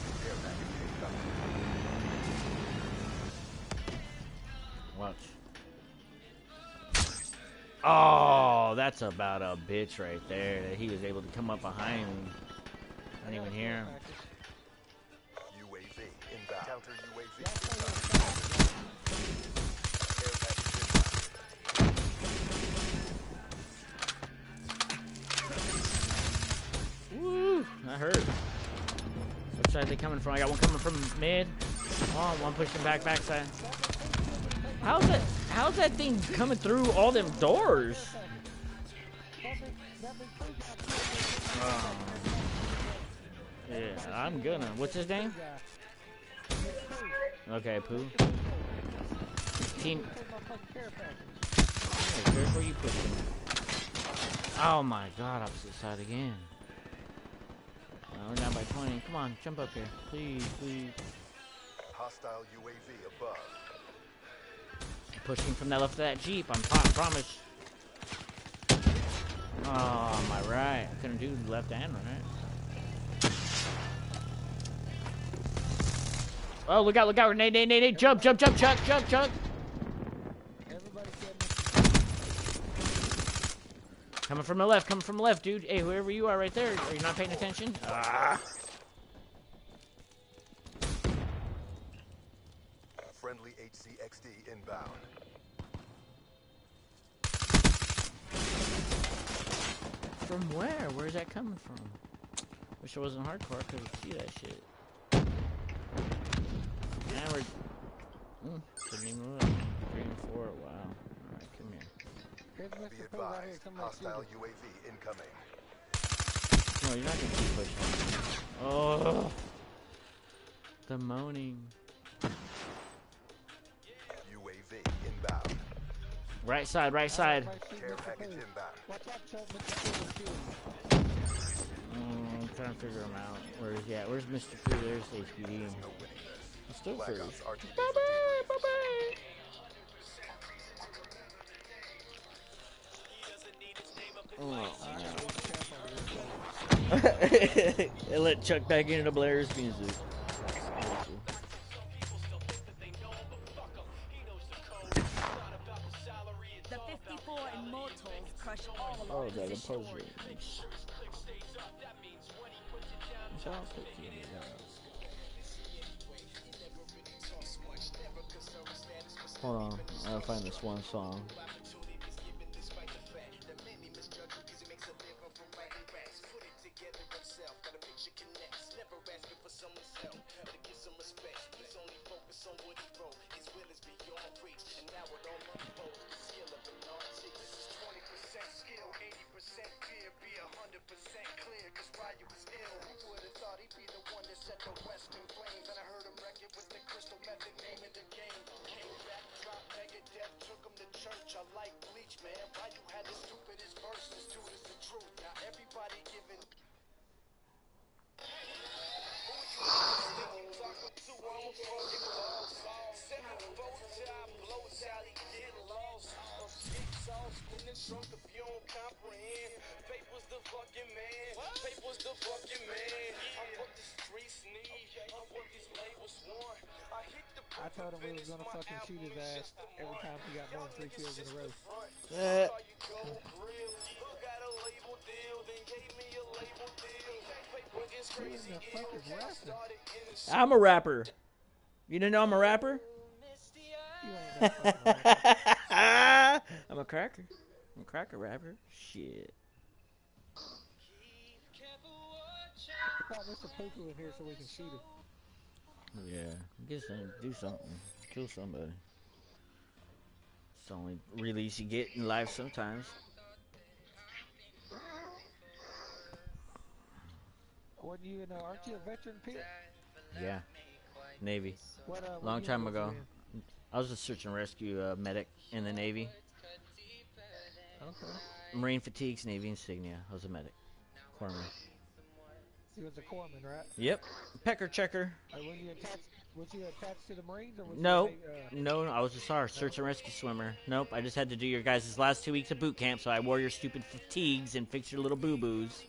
Watch. Oh, that's about a bitch right there. That he was able to come up behind me. I didn't even hear him. UAV inbound. Counter UAV Woo, that hurt. Which side are they coming from? I got one coming from mid. Oh, one pushing backside. How's that thing coming through all them doors? Yeah, I'm gonna. What's his name? Okay, Pooh. Team. Hey, where you pushing? Oh my god, opposite side again. We're down by 20. Come on, jump up here. Please. Hostile UAV above. Pushing from that left of that Jeep, I promise. Oh, my right. I couldn't do left and right. Oh, look out. Nate. Jump, Chuck. Coming from the left, dude. Hey, whoever you are right there, are you not paying attention? Friendly HCXD inbound. From where? Where's that coming from? Wish it wasn't hardcore, I could see that shit. Now we're... couldn't even move. 3 and 4, wow. Alright, come here. Be advised, hostile UAV incoming. No, you're not gonna keep pushing. Oh, the moaning. UAV inbound. Right side. Care package inbound. I'm trying to figure him out. Where's he at? Where's Mr. Crew? There's HPD. He's still free. Bye-bye. Oh, they let Chuck back into Blair's music. The 54 Immortals crush all Oh, that a puzzle. Hold on, I gotta find this one song. Skill, 80% fear, be 100% clear, cause while you was ill, who would've thought I told him we was gonna fucking shoot his ass every time he got more than 3 kills in a row. Who in the fuck is rapping? I'm a rapper. You didn't know I'm a rapper? You ain't no fucking rapper. I'm a cracker. I'm a cracker rapper. Shit. I thought Mr. Poo-Poo in here so we can shoot him. Yeah. Get some, do something. Kill somebody. It's the only release you get in life sometimes. What you aren't you a veteran, Pete? Yeah. Navy. What Long unit time was you ago. in? I was a search and rescue medic in the Navy. Okay. Marine Fatigues, Navy insignia. I was a medic. Corpsman. You was a corpsman, right? Yep. Pecker checker. Was you attached to the Marines or was No, you no, I was a SAR, search and rescue swimmer. Nope, I just had to do your guys' last 2 weeks of boot camp, so I wore your stupid fatigues and fixed your little boo-boos.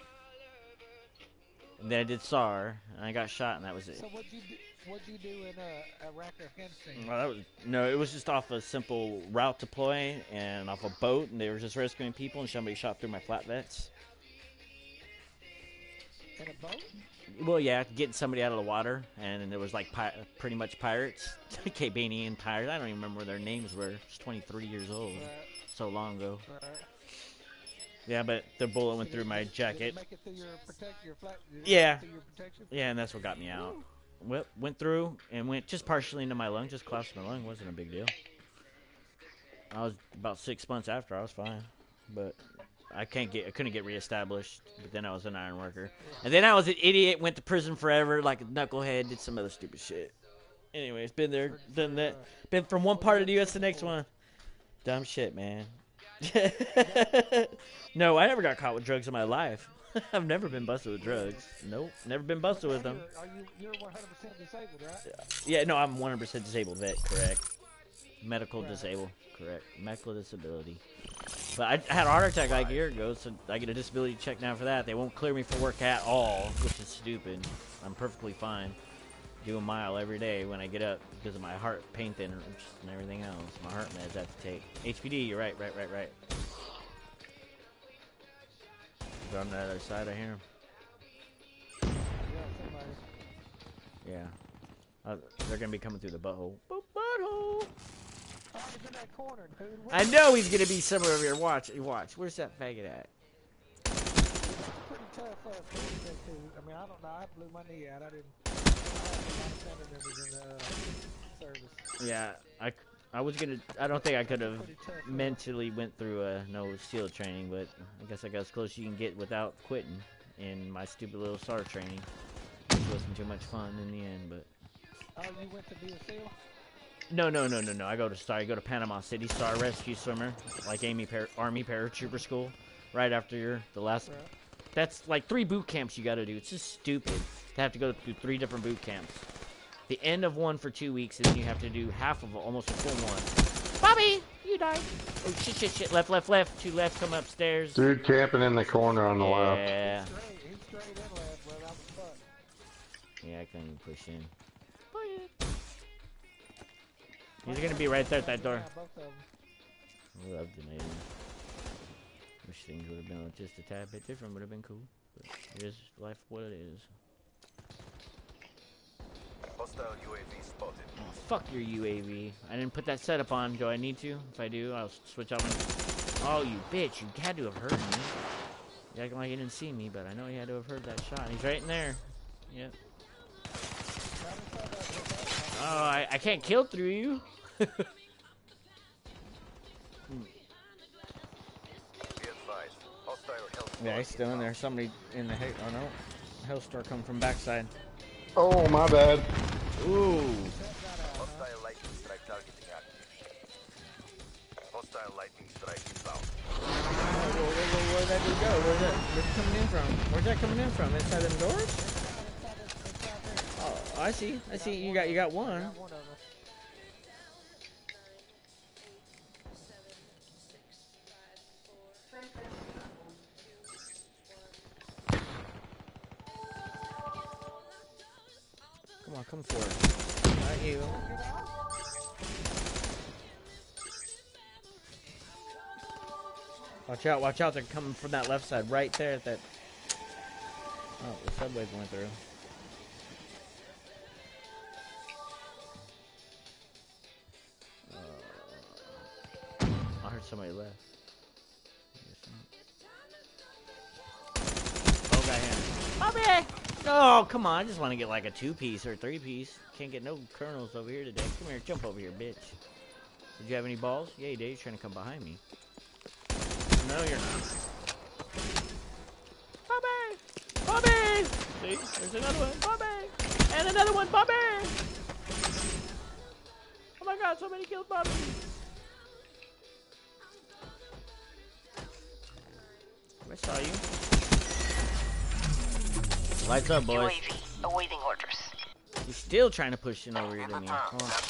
And then I did SAR, and I got shot, and that was it. So what'd you do in Iraq or Afghanistan? Well, it was just off a simple route deploy and off a boat, and they were just rescuing people, and somebody shot through my flat vets. In a boat? Well, yeah, getting somebody out of the water, and there was like pretty much pirates, Cabanian pirates. I don't even remember what their names were. I was 23 years old, Right. so long ago. Right. Yeah, but the bullet went through my jacket. Did it make it through your Yeah. through your protection? Yeah, and that's what got me out. Went through and went just partially into my lung, just collapsed my lung. Wasn't a big deal. I was about 6 months after. I was fine, but I couldn't get reestablished. But then I was an iron worker, and then I was an idiot. Went to prison forever, like a knucklehead. Did some other stupid shit. Anyways, been there, done that. Been from one part of the U.S. to the next one. Dumb shit, man. No, I never got caught with drugs in my life. I've never been busted with drugs. Nope, never been busted with them. You're 100% disabled, right? Yeah, no, I'm 100% disabled vet, correct. Medical disabled, correct. Medical disability. But I had a heart attack like a year ago, so I get a disability check now for that. They won't clear me for work at all, which is stupid. I'm perfectly fine. Do a mile every day when I get up because of my heart pain thinner and everything else. My heart meds I have to take. HPD, you're right. They're on the other side, I hear him. Yeah. They're going to be coming through the butthole. Butthole! Oh, he's in that corner, dude. I know he's going to be somewhere over here. Watch. Where's that faggot at? It's pretty tough for us to do that, too. I mean, I don't know. I blew my knee out. I had a lot of family members in the service. Yeah, I was going to... I don't think I could have mentally went through no SEAL training, but I guess I got as close as you can get without quitting in my stupid little SAR training. It wasn't too much fun in the end, but... Oh, you went to be a SEAL? No. I go to SAR. I go to Panama City SAR rescue swimmer, like Army paratrooper school, right after the last. Right. That's like 3 boot camps you got to do. It's just stupid to have to go through 3 different boot camps. The end of one for 2 weeks, and then you have to do half of almost a full one. Bobby, you died. Oh shit! Left. 2 left. Come upstairs. Dude camping in the corner on the left. Yeah. He's straight in left, bro. That was fucked. Yeah, I couldn't even push in. He's gonna be right there at that door. Yeah, both of them. I love donating. Wish things would have been just a tad bit different. Would have been cool. But it is life what it is. Hostile UAV spotted. Oh, fuck your UAV. I didn't put that setup on. Do I need to? If I do, I'll switch out my... Oh, you bitch. You had to have heard me. You acting like you didn't see me, but I know you had to have heard that shot. He's right in there. Yep. Oh, I can't kill through you. Be advised. Hostile health. Yeah, he's still in there. Somebody in the Hellstar come from backside. Oh, my bad. Ooh. Hostile lightning strike targeting active. Hostile lightning strike inbound. Where'd that dude go? Where's it coming in from? Where's that coming in from? Inside them doors? Oh, I see. I see. You got one. Come on, come forward. Not you. Watch out, they're coming from that left side, right there at that... Oh, the subways went through. I heard somebody left. Oh, got him. Bobby! Oh, come on, I just want to get like a 2-piece or a 3-piece. Can't get no kernels over here today. Come here, jump over here, bitch. Did you have any balls? Yeah, you did. You're trying to come behind me. No, you're not. Bobby! Bobby! See? There's another one. Bobby! And another one. Bobby! Oh my god, so many kills, Bobby! I saw you. Lights up, boys. UAV, awaiting orders. He's still trying to push in over here to me. Come on.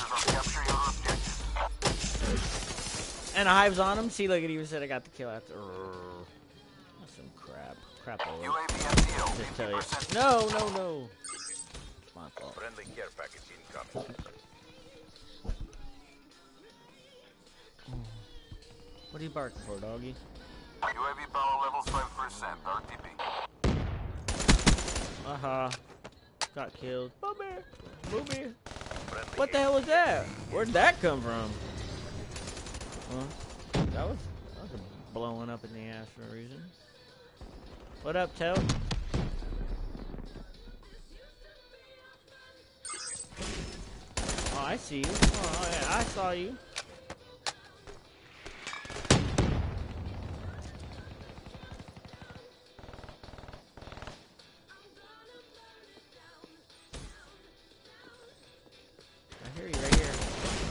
And a hive's on him. See, look at you said I got the kill after. That's some crap. Crap over. Just tell you. No. It's my fault. Friendly care package incoming. What are you barking for, doggy? UAV power levels 5%. RTB. Got killed. Booby. What the hell was that? Where'd that come from? That was blowing up in the ass for a reason. What up, Tell? Oh, I see you. Oh, yeah, I saw you. I hear you right here.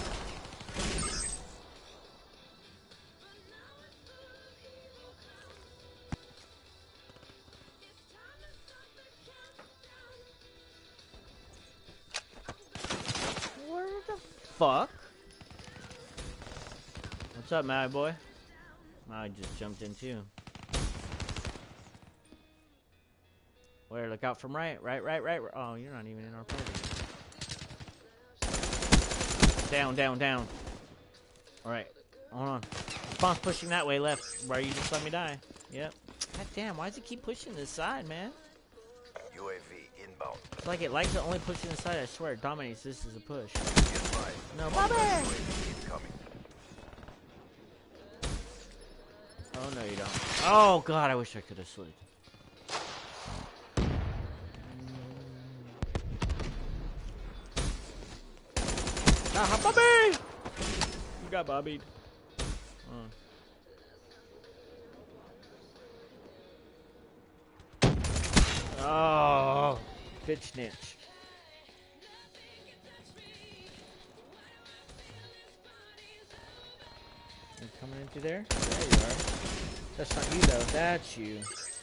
Fuck. What's up, Mad Boy? I just jumped in too. Where? Look out from right. Right. Oh, you're not even in our party. Down. Alright. Hold on. Spawn's pushing that way left. Where you just let me die. Yep. God damn, why does it keep pushing this side, man? UAV inbound. It's like it likes to only push in the side. I swear it dominates this as a push. No, Bobby! Oh, no, you don't. Oh, God, I wish I could have slid. Ah, Bobby! You got Bobbied. Oh, bitch snitch. You coming into there? There you are. That's not you though, that's you.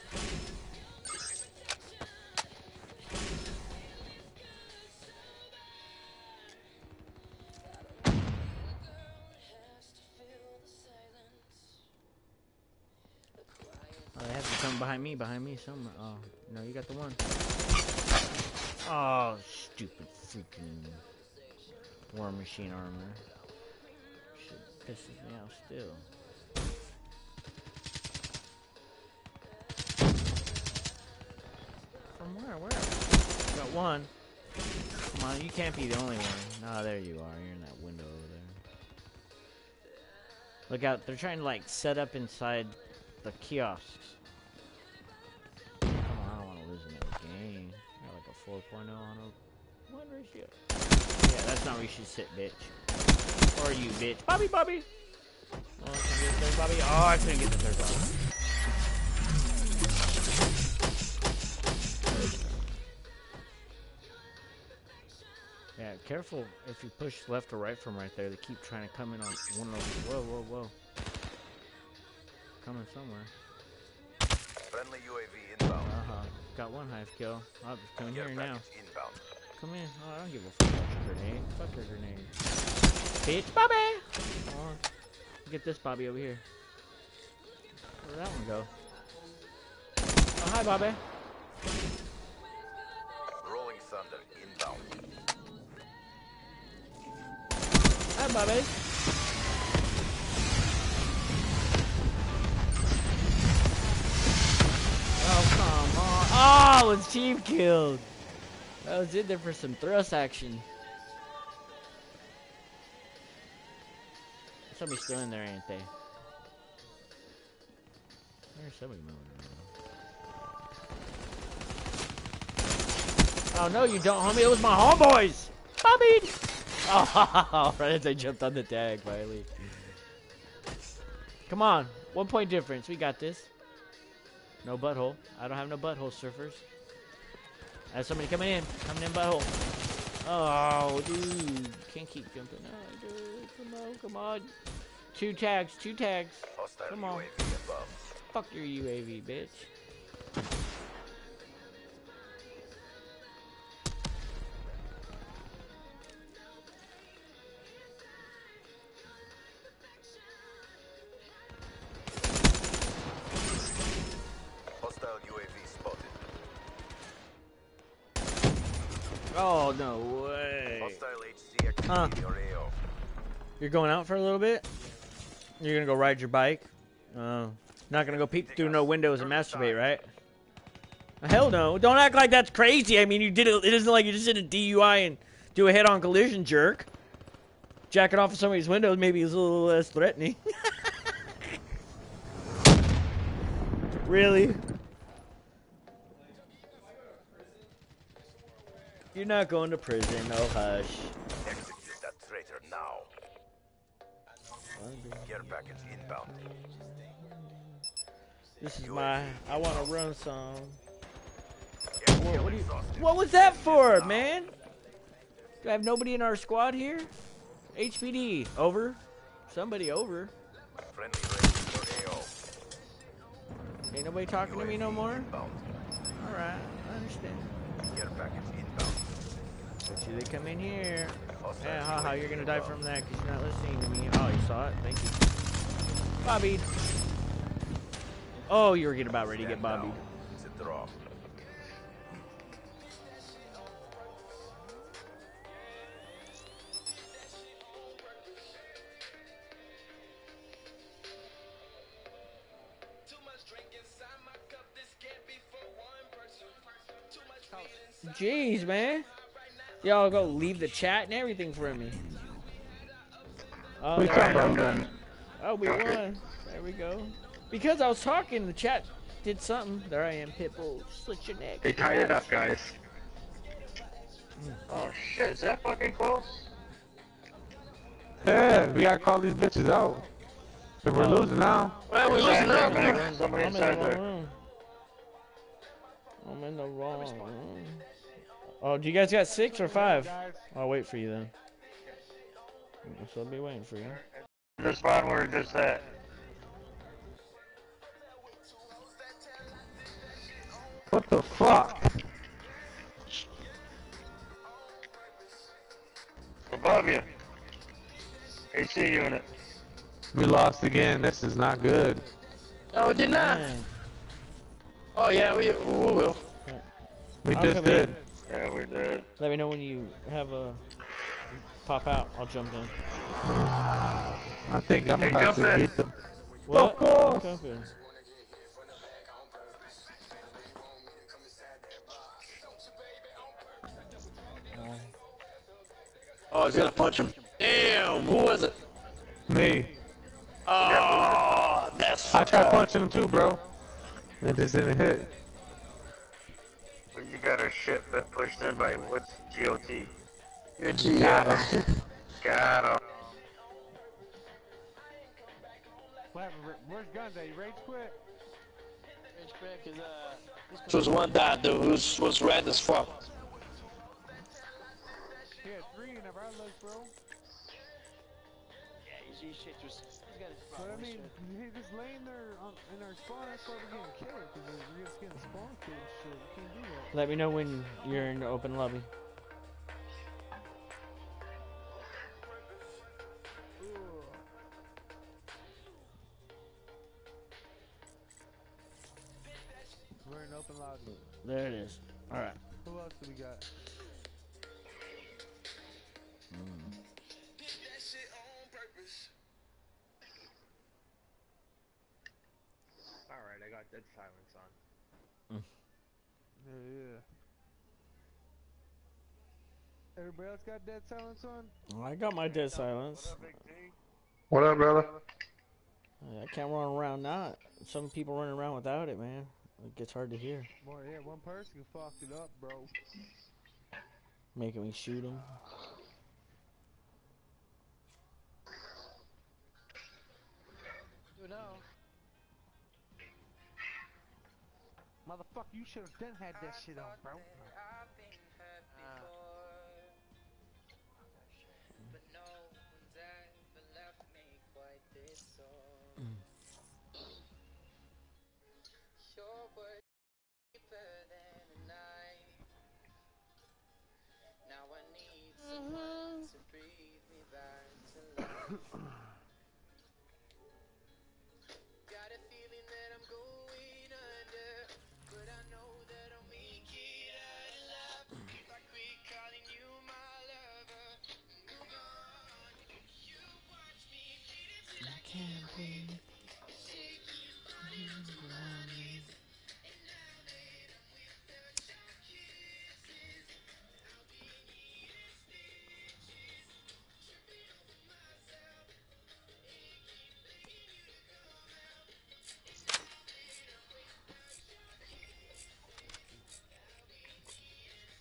Oh, they have to come behind me somewhere. Oh, no, you got the one. Oh, stupid freaking War Machine armor. Shit pisses me off still. From where? Got one. Come on, you can't be the only one. No, there you are. You're in that window over there. Look out, they're trying to like set up inside the kiosks. Come on, I don't want to lose another game. Got like a 4.0 on a win ratio. Yeah, that's not where you should sit, bitch. Or you, bitch. Bobby! Oh, I couldn't get the third Bobby. Oh, I couldn't get the third Bobby. Careful if you push left or right from right there. They keep trying to come in on one of those. Whoa, whoa, whoa. Coming somewhere. Friendly UAV inbound. Got one hive kill. Oh, it's coming here Care now. package inbound. Come in. Oh, I don't give a fuck about your grenade. Fuck your grenade. Bitch, Bobby! Oh, get this Bobby over here. Where'd that one go? Oh, hi, Bobby. Rolling thunder inbound. Hi, Bobby. Oh, come on. Oh, it's team killed. I was in there for some thrust action. Somebody's still in there, ain't they? There's somebody moving around. Oh, no, you don't, homie. It was my homeboys. Bobby! Oh, right as I jumped on the tag, finally. Come on. 1 point difference. We got this. No butthole. I don't have no butthole, surfers. There's somebody coming in. Coming in butthole. Oh, dude. Can't keep jumping. Oh, dude. Come on, come on. 2 tags, 2 tags. Hostile Come on. UAV above. Fuck your UAV, bitch. Hostile UAV spotted. Oh, no way. Hostile HC activity in your AO. You're going out for a little bit? You're gonna go ride your bike? Not gonna go peep through no windows and masturbate, right? Hell no. Don't act like that's crazy. I mean, you did it. It isn't like you just did a DUI and do a head-on collision, jerk. Jacking off of somebody's windows maybe is a little less threatening. Really? You're not going to prison, no hush. Execute that traitor now. Care package inbound. This is my I want to run song. What, What was that for, man? Do I have nobody in our squad here? HPD, over. Somebody over. Friendly range in your AO. Ain't nobody talking to me no more? Inbound. Alright, I understand. Care package inbound. Bet you they come in here. Hostile Yeah, haha, UAV you're gonna die inbound. from that because you're not listening to me. Oh, you saw it? Thank you. Bobby. Oh, you were getting about ready to get Stand Bobby. down. It's a draw. Jeez, man. Y'all go leave the chat and everything for me. Oh, We there we tried, go. Oh, we won. There we go. Because I was talking, the chat did something. There I am, Pitbull. Slit your neck. They tied it up, guys. Oh shit, is that fucking close? Yeah, we gotta call these bitches out. So we're losing now. Well, we're losing now, man. I'm Somebody in the inside wrong there. room. I'm in the wrong room. Oh, do you guys got 6 or 5? I'll wait for you then. So I'll be waiting for you. The spot where it's just at. What the fuck? Above you. AC unit. We lost again. This is not good. No, we did not. Man. Oh yeah, we will. We I'll just come did. in. Yeah, we did. Let me know when you have a pop out. I'll jump in. I think I'm Hey, about jump to in. beat them. What? Fuck off. Jump in. Oh, he's gonna punch him. Damn, who was it? Me. Oh, that's. I tried punching him too, bro. It just didn't hit. You got our ship that pushed in by what's GOT? Your Got Got him. Where's Guns at? You ready to quit? This was one dot, dude. Was red as fuck. He had 3 in looks, bro. Yeah, he's shit just. He's got his But I mean, he just laying there in our spawn. That's why we're getting killed. Because we're just getting spawn killed and shit. We can't do that. Let me know when you're in the open lobby. We're in open lobby. There it is. All right. Who else do we got? Alright, I got dead silence on. Yeah. Everybody else got dead silence on? I got my dead silence. What up, brother? I can't run around not. Some people running around without it, man. It gets hard to hear. Boy, yeah, one person fucked it up, bro. Making me shoot him. You know. Motherfucker, you should have done had that shit on, bro. To breathe me back to life. Got a feeling that I'm going under, but I know that I'll make it out alive. If I quit calling you my lover, move on. You watch me bleed until I can't breathe. Take you on into promise. And now that I'm without your kisses, I'll be needing stitches, tripping over myself, and keep begging you to come out. And now that I'm without your kisses, I'll be needing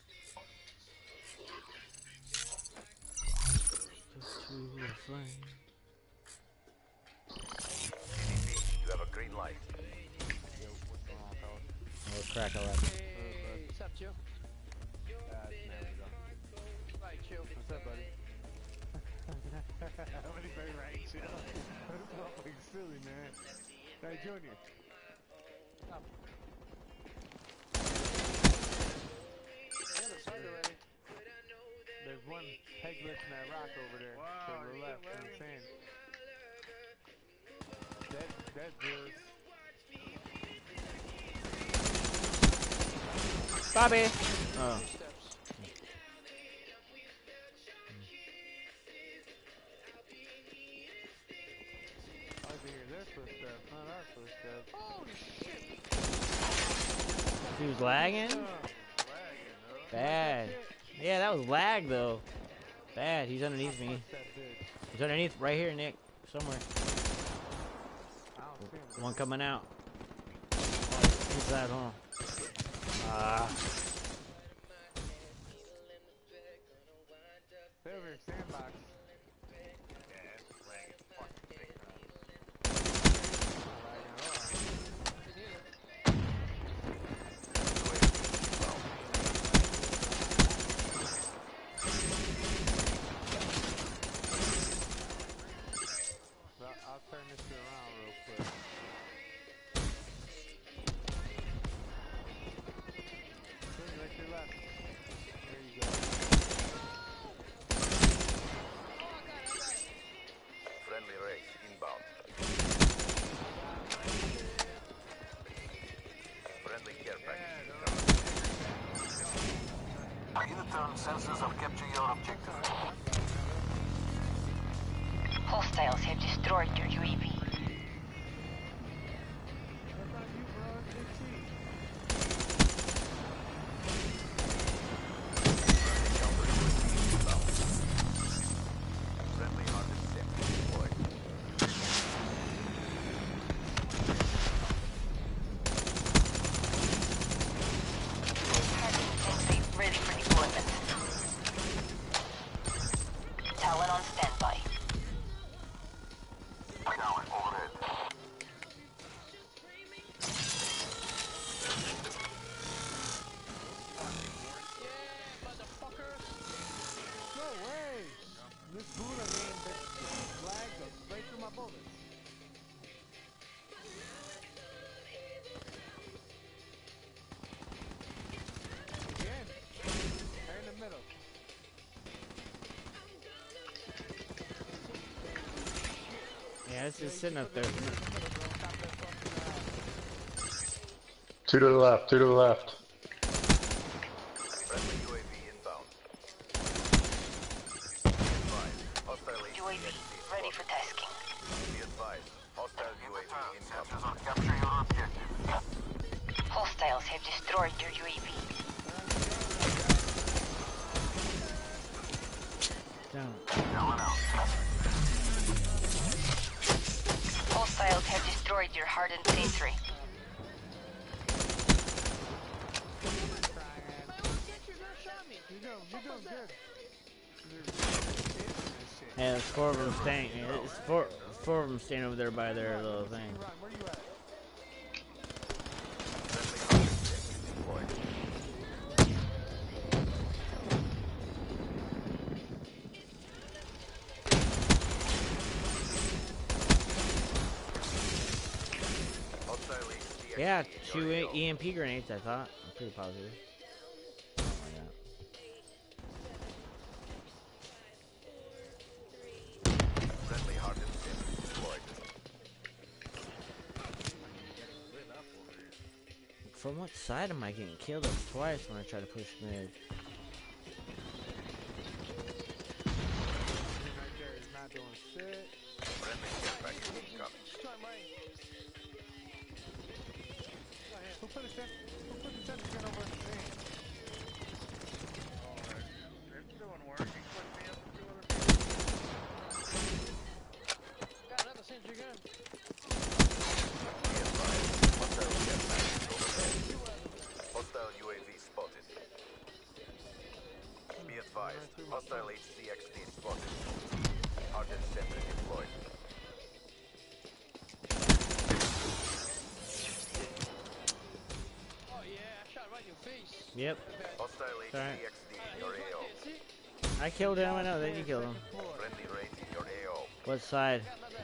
You have a green light. Oh, crack a lot. Hey, what's up, Joe? Right, Joe. What's up, buddy? How many very right, Chill? That's fucking silly, man. Hey, Junior. Up. Yeah, they're started already. There's one head glitch in that rock over there. To the left, in the sand. That dude. Bobby! Oh. I can hear their footsteps, not our footsteps. Holy shit! He was lagging? Bad. Yeah, that was lag though. Bad. He's underneath me. He's underneath right here, Nick. Somewhere. One coming out. Who's that, huh? They're over here, sandbox. I'll turn this shit around real quick. Right to your left. There you go. Friendly race inbound. Friendly care package. Unitron sensors have captured your objective. Hostiles have destroyed your UAV. Friendly harvest set deployed. Ready for deployment. Talon on standby. Acknowledged. just sitting up there. Two to the left, two to the left. Friendly UAV inbound. Hostile UAV ready for tasking. Be advised. Hostile UAV incoming. Hostiles have destroyed your UAV. Down. Hostiles have destroyed your hardened sentry. You're doing good. Yeah, there's four of them staying. It's four of them staying over there by their little thing. Where you at? Yeah, two EMP grenades, I thought. I'm pretty positive. Friendly hardened deployed. From what side am I getting killed up twice when I try to push mid? Right there is not doing shit. Friendly care package incoming. Who put the sentry gun over his thing? It's doing work. He put me up with 2 other people. Got another sentry gun. Hostile UAV spotted. Be advised. Hostile HCXD spotted. Hardened sentry deployed. Oh yeah, I shot right in your face. Yep. Hostile Alright. HCXD in your AO. I killed him, I know, then you killed him. Friendly raid in your AO. What side?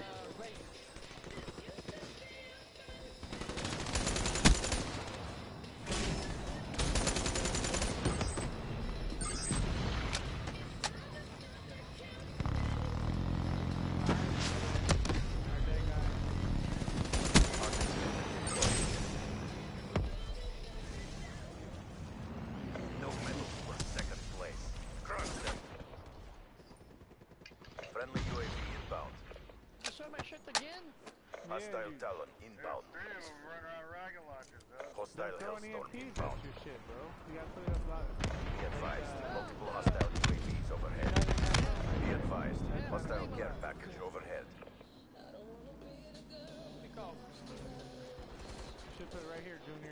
No medals for second place. Crush them. Friendly UAV inbound. You saw my shit again? Hostile Talon inbound. Hostile Throwing Hellstorm EMPs inbound. at your shit, bro. You gotta put it up loud. Be advised. Multiple hostile UAVs overhead. Be advised. Hostile care package overhead. Should put it right here, Junior.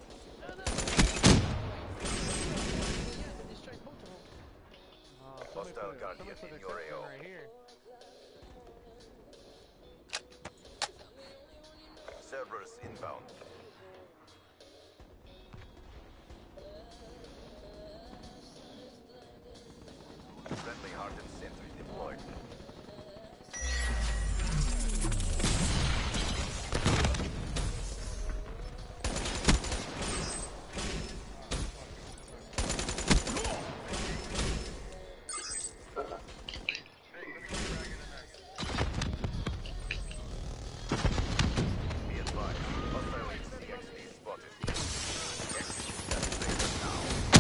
Hostile Guardian in your AO. Right here. Cerberus inbound. Friendly hardened sentry deployed. Be advised. Hostile HCXD spotted. Execute that laser now.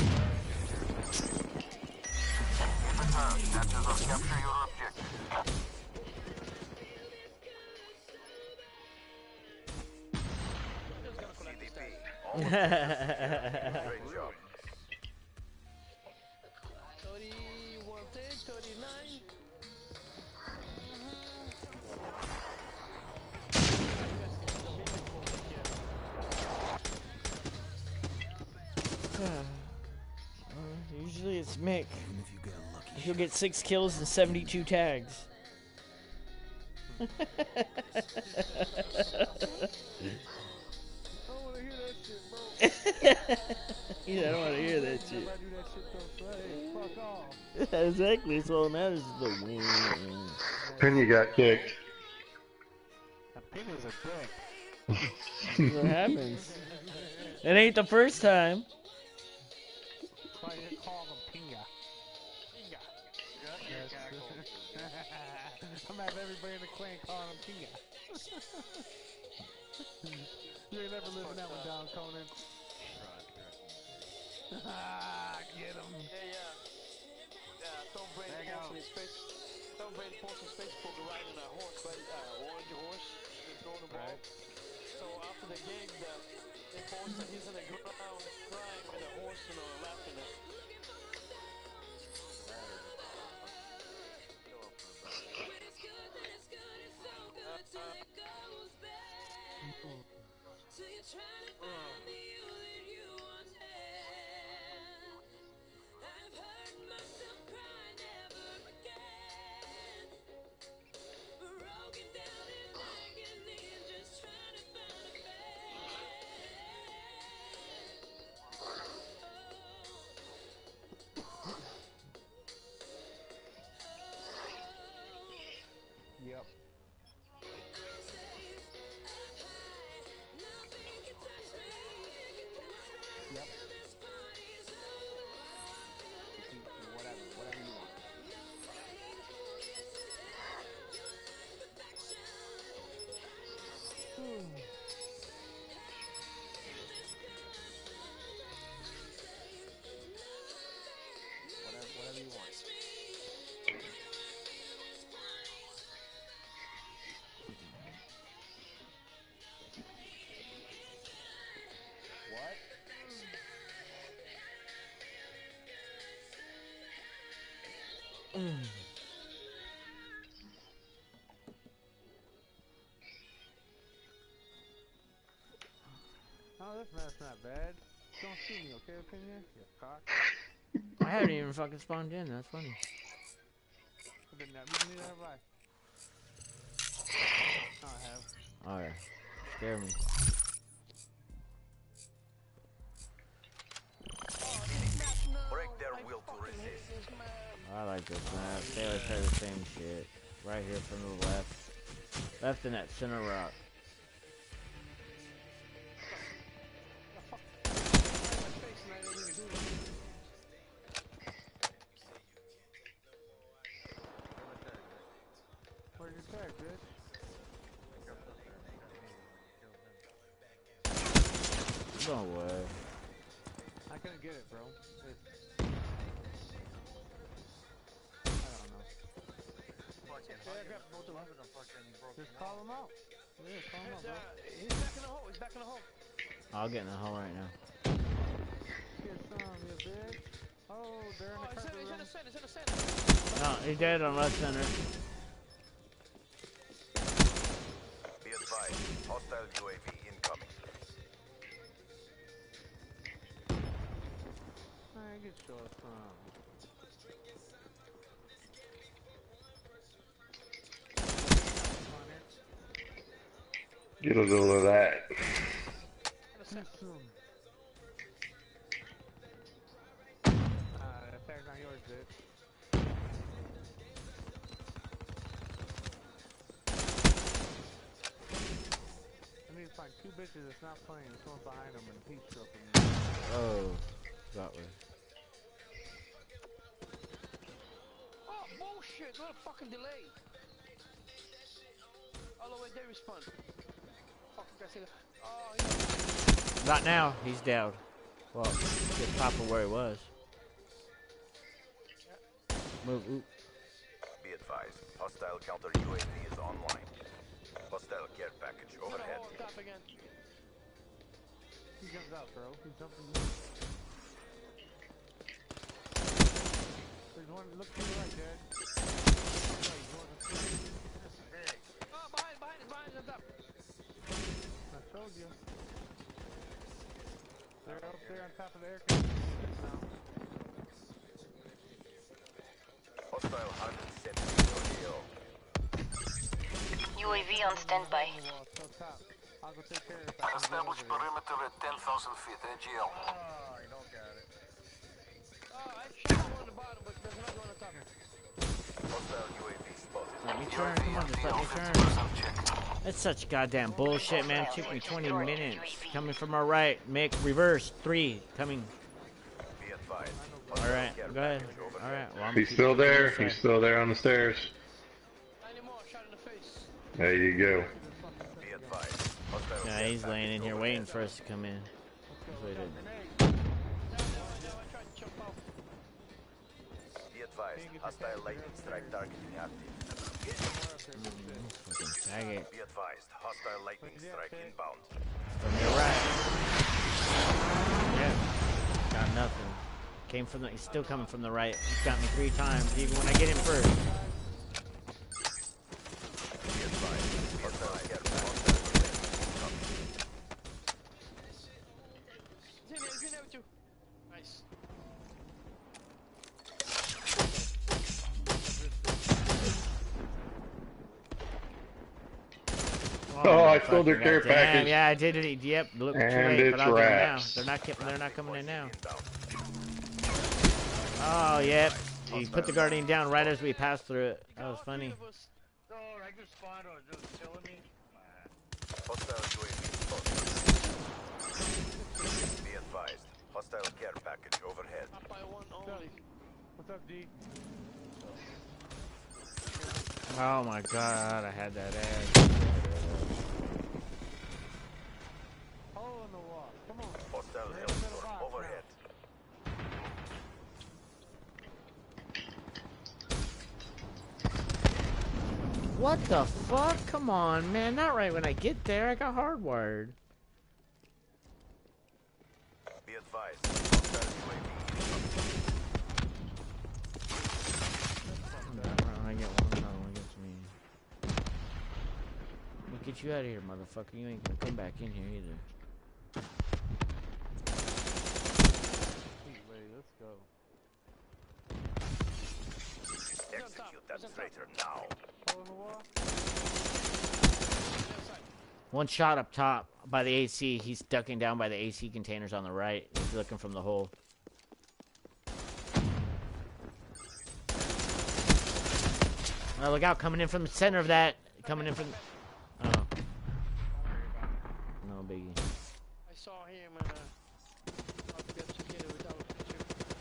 Capture your objective. CDP. Great job. 31, 39. Usually it's Mick. He'll get 6 kills and 72 tags. I don't wanna hear that shit, bro. Yeah, I don't want to hear that shit. If I do that shit, though, so hey, fuck off. Exactly, that's all that matters is the win. Penny got kicked. A pin is a dick. That's what happens. It ain't the first time. That's why you call him Pinga. I'm gonna have everybody in the clan calling him Pinga. You ain't never living that one down, Conan. Get him. Yeah, Tom Brady posts in his face. Tom Brady posts on his Facebook riding a horse, right? Orange horse, and throwing the ball. So after the game, they post that he's on the ground crying with a horse, laughing at. Yep. Yep. Whatever you want. Whatever you want. What? Oh, this map's not bad. Don't shoot me, okay, Opinion? You cock. I haven't even fucking spawned in. That's funny. Neither have I. Oh, I have. Oh yeah, scare me. Break their will to resist. I like this map. They always play the same shit. Right here from the left. Left in that center rock. Where's your tag, bitch? No way. I couldn't get it, bro. Just call him out. Yeah, call him out, bro. He's back in the hole. He's back in the hole. I'll get in the hole right now. Get some, you bitch. Oh, they're in the He's center in room. the center. He's in the center. No, he's dead on left center. Be advised, hostile UAV incoming. Alright, get your some. Get a little of that. Get some. That tag's not yours, bitch. I need to find two bitches that's not playing. There's one behind them and heat stroking me. Oh, that way. Oh, bullshit. What a fucking delay. All the way they respond. Fuck, I see that. Oh, Not now. He's down. Well, get top of where he was. Move. Oop. Be advised, hostile counter UAV is online. Hostile care package overhead. Top again. He jumped out, bro. He's jumping. There's one. Look to the right, Dad. Oh, behind the top. I told you. They're up there on top of the air conditioning now. Hostile hunted sentry AO. UAV on standby. So top. I'll go take care of it. Establish perimeter at 10,000 feet, AGL. Oh, you don't got it. Oh, I shot one on the bottom, but there's another one on top. Hostile UAV spotted. Let me turn. Come on, just let me turn. That's such goddamn bullshit, man. It took me 20 minutes. Coming from our right. Make reverse. 3. Coming. Be advised. Alright, go ahead. Alright, well, I'm He's still there. He's still there on the stairs. Anymore, shot in the face. There you go. Nah, he's laying in here waiting for us to come in. That's what he did. Be advised, hostile lightning strike targeting active. Fucking faggot. Be advised, hostile lightning strike inbound. From your right. Yeah. Got nothing. Came from the. He's still coming from the right. He's got me 3 times, even when I get him first. Be advised, hostile care package. He's in there with you. Nice. Oh, I stole their care Damn, package. yeah, I did it. Yep, look, too And late, it's but I'll get them now. wraps. They're not coming in now. Oh, yep. He put the Guardian down right as we passed through it. That was funny. Oh, regular spawn or just killing me? Hostile UAV spotted. Be advised, hostile care package overhead. Up by one only. What's up, D? Oh my god, I had that ass. Hole in the wall. Come on. Hostile Hellstorm overhead. What the fuck? Come on, man. Not right when I get there. I got hardwired. Be advised, hostile UAV. I get one. No, one gets me. We'll get you out of here, motherfucker. You ain't gonna come back in here either. Let's go. Execute that traitor now. Hole in the wall. One shot up top by the AC. He's ducking down by the AC containers on the right. He's looking from the hole. Oh, look out, coming in from the center of that. Coming in from... Oh. No biggie. I saw him and I'll be able to get it without a picture.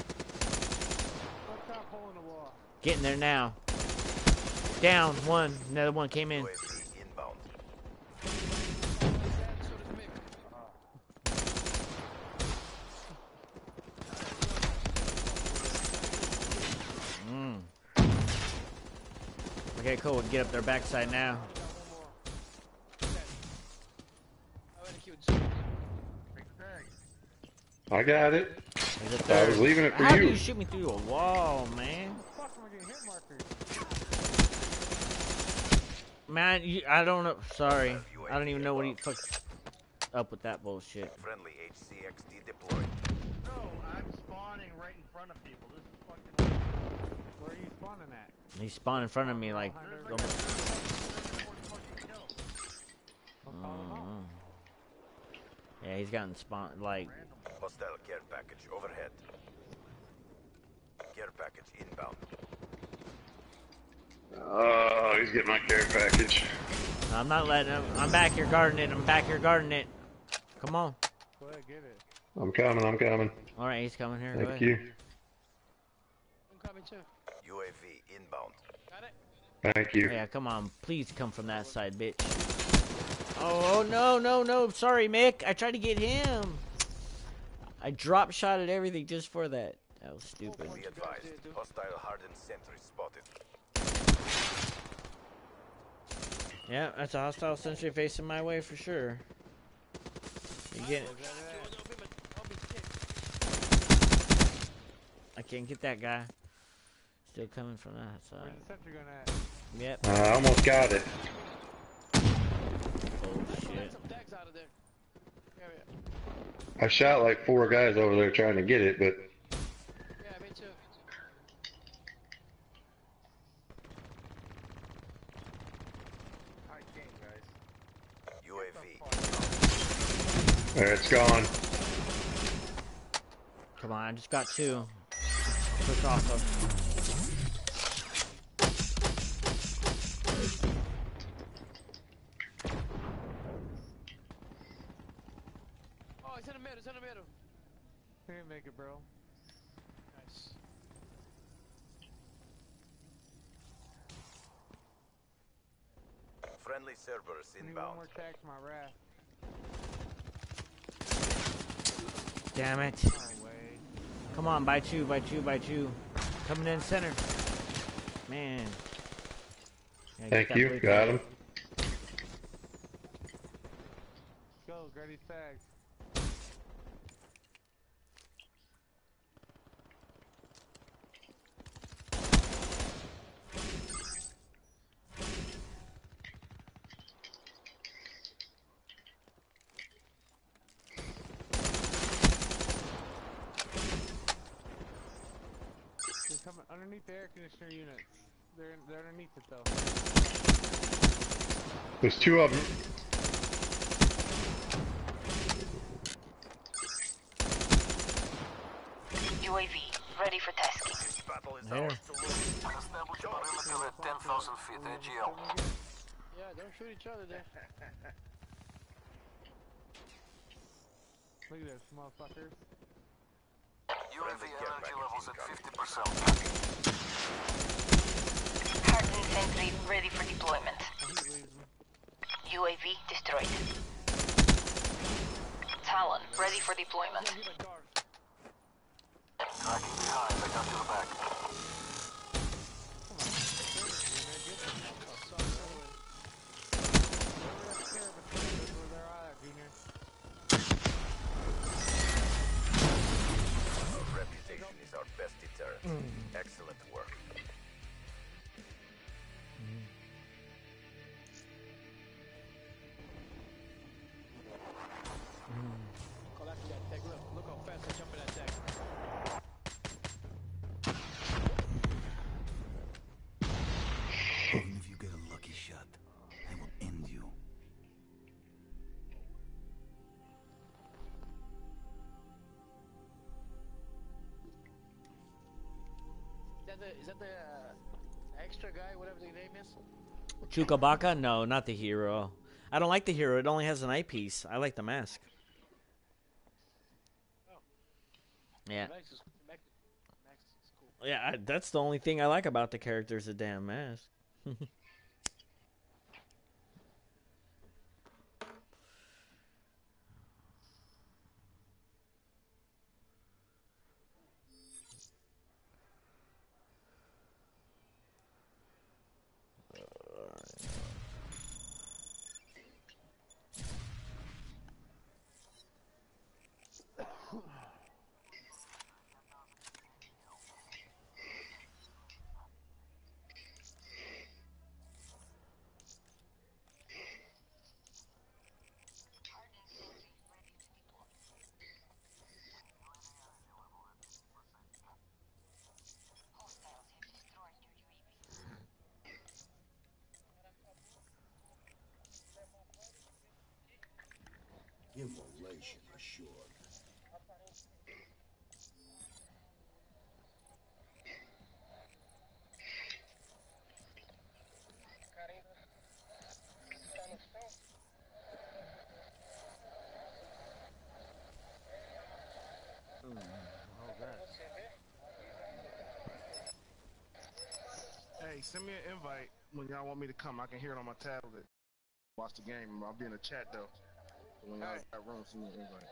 One top hole in the wall. Getting there now. Down, one. Another one came in. UAV inbound. Okay, cool. We can get up their backside now. I got it. He's up I there. was leaving it for How you. do you shoot me through a wall, man? Fuck, am I getting hit markers? Man, I don't know. Sorry. I don't even know what he fuck's up with that bullshit. Friendly HCXD deployed. No, I'm spawning right in front of people. This is fucking... Where are you spawning at? He spawned in front of me like... Yeah, he's gotten spawned like... Hostile care package overhead. Care package inbound. Oh, he's getting my care package. I'm not letting him. I'm back here guarding it. I'm back here guarding it. Come on. Go ahead, get it. I'm coming, I'm coming. Alright, he's coming here. Go Thank ahead. you. I'm coming too. UAV inbound. Got it? Thank you. Yeah, come on. Please come from that side, bitch. Oh, no, no, no. Sorry, Mick. I tried to get him. I drop shot at everything just for that. That was stupid. Be advised, hostile hardened sentry spotted. Yeah, that's a hostile sentry facing my way for sure. You get it? I can't get that guy. Still coming from that side. Where's the sentry gun at? Yep. I almost got it. Oh shit. Some tags out of there. I shot like 4 guys over there trying to get it, but Yeah, me too. Alright, game, guys. UAV. there it's gone. Come on, I just got 2. Push off of. Oh, it's in the middle, it's in the middle. He didn't make it, bro. Nice. Friendly Cerberus I need one inbound. more tag to my wrath. Damn it. No way. Come on, bite you. Coming in center. Man. Yeah, get Thank that you. blue Got tag. him. Let's go, Grady tags. They're coming underneath the air conditioner units. They're underneath it though. There's two of them. UAV, ready for tasking. This battle is There. ours to lose. Establish perimeter at 10,000 feet, AGL. Yeah, don't shoot each other there. Look at those motherfuckers. UAV energy levels at 50%. Hardened sentry, ready for deployment. UAV destroyed. Talon, ready for deployment. Tracking behind, I got your back. Reputation is our best deterrent. Excellent work. Collapse that tag. Look how fast I jump in that tag. Even if you get a lucky shot, I will end you. Is that the extra guy, whatever the name is? Chukabaka? No, not the hero. I don't like the hero. It only has an eyepiece. I like the mask. Yeah. Max is cool. Yeah, that's the only thing I like about the character is the damn mask. Immolation assured. Hey, send me an invite when y'all want me to come. I can hear it on my tablet. Watch the game. I'll be in the chat though. So when y'all got room, send me an invite.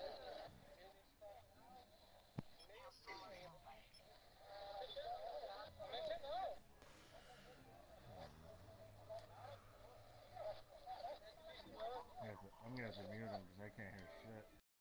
I'm gonna have to mute him because I can't hear shit.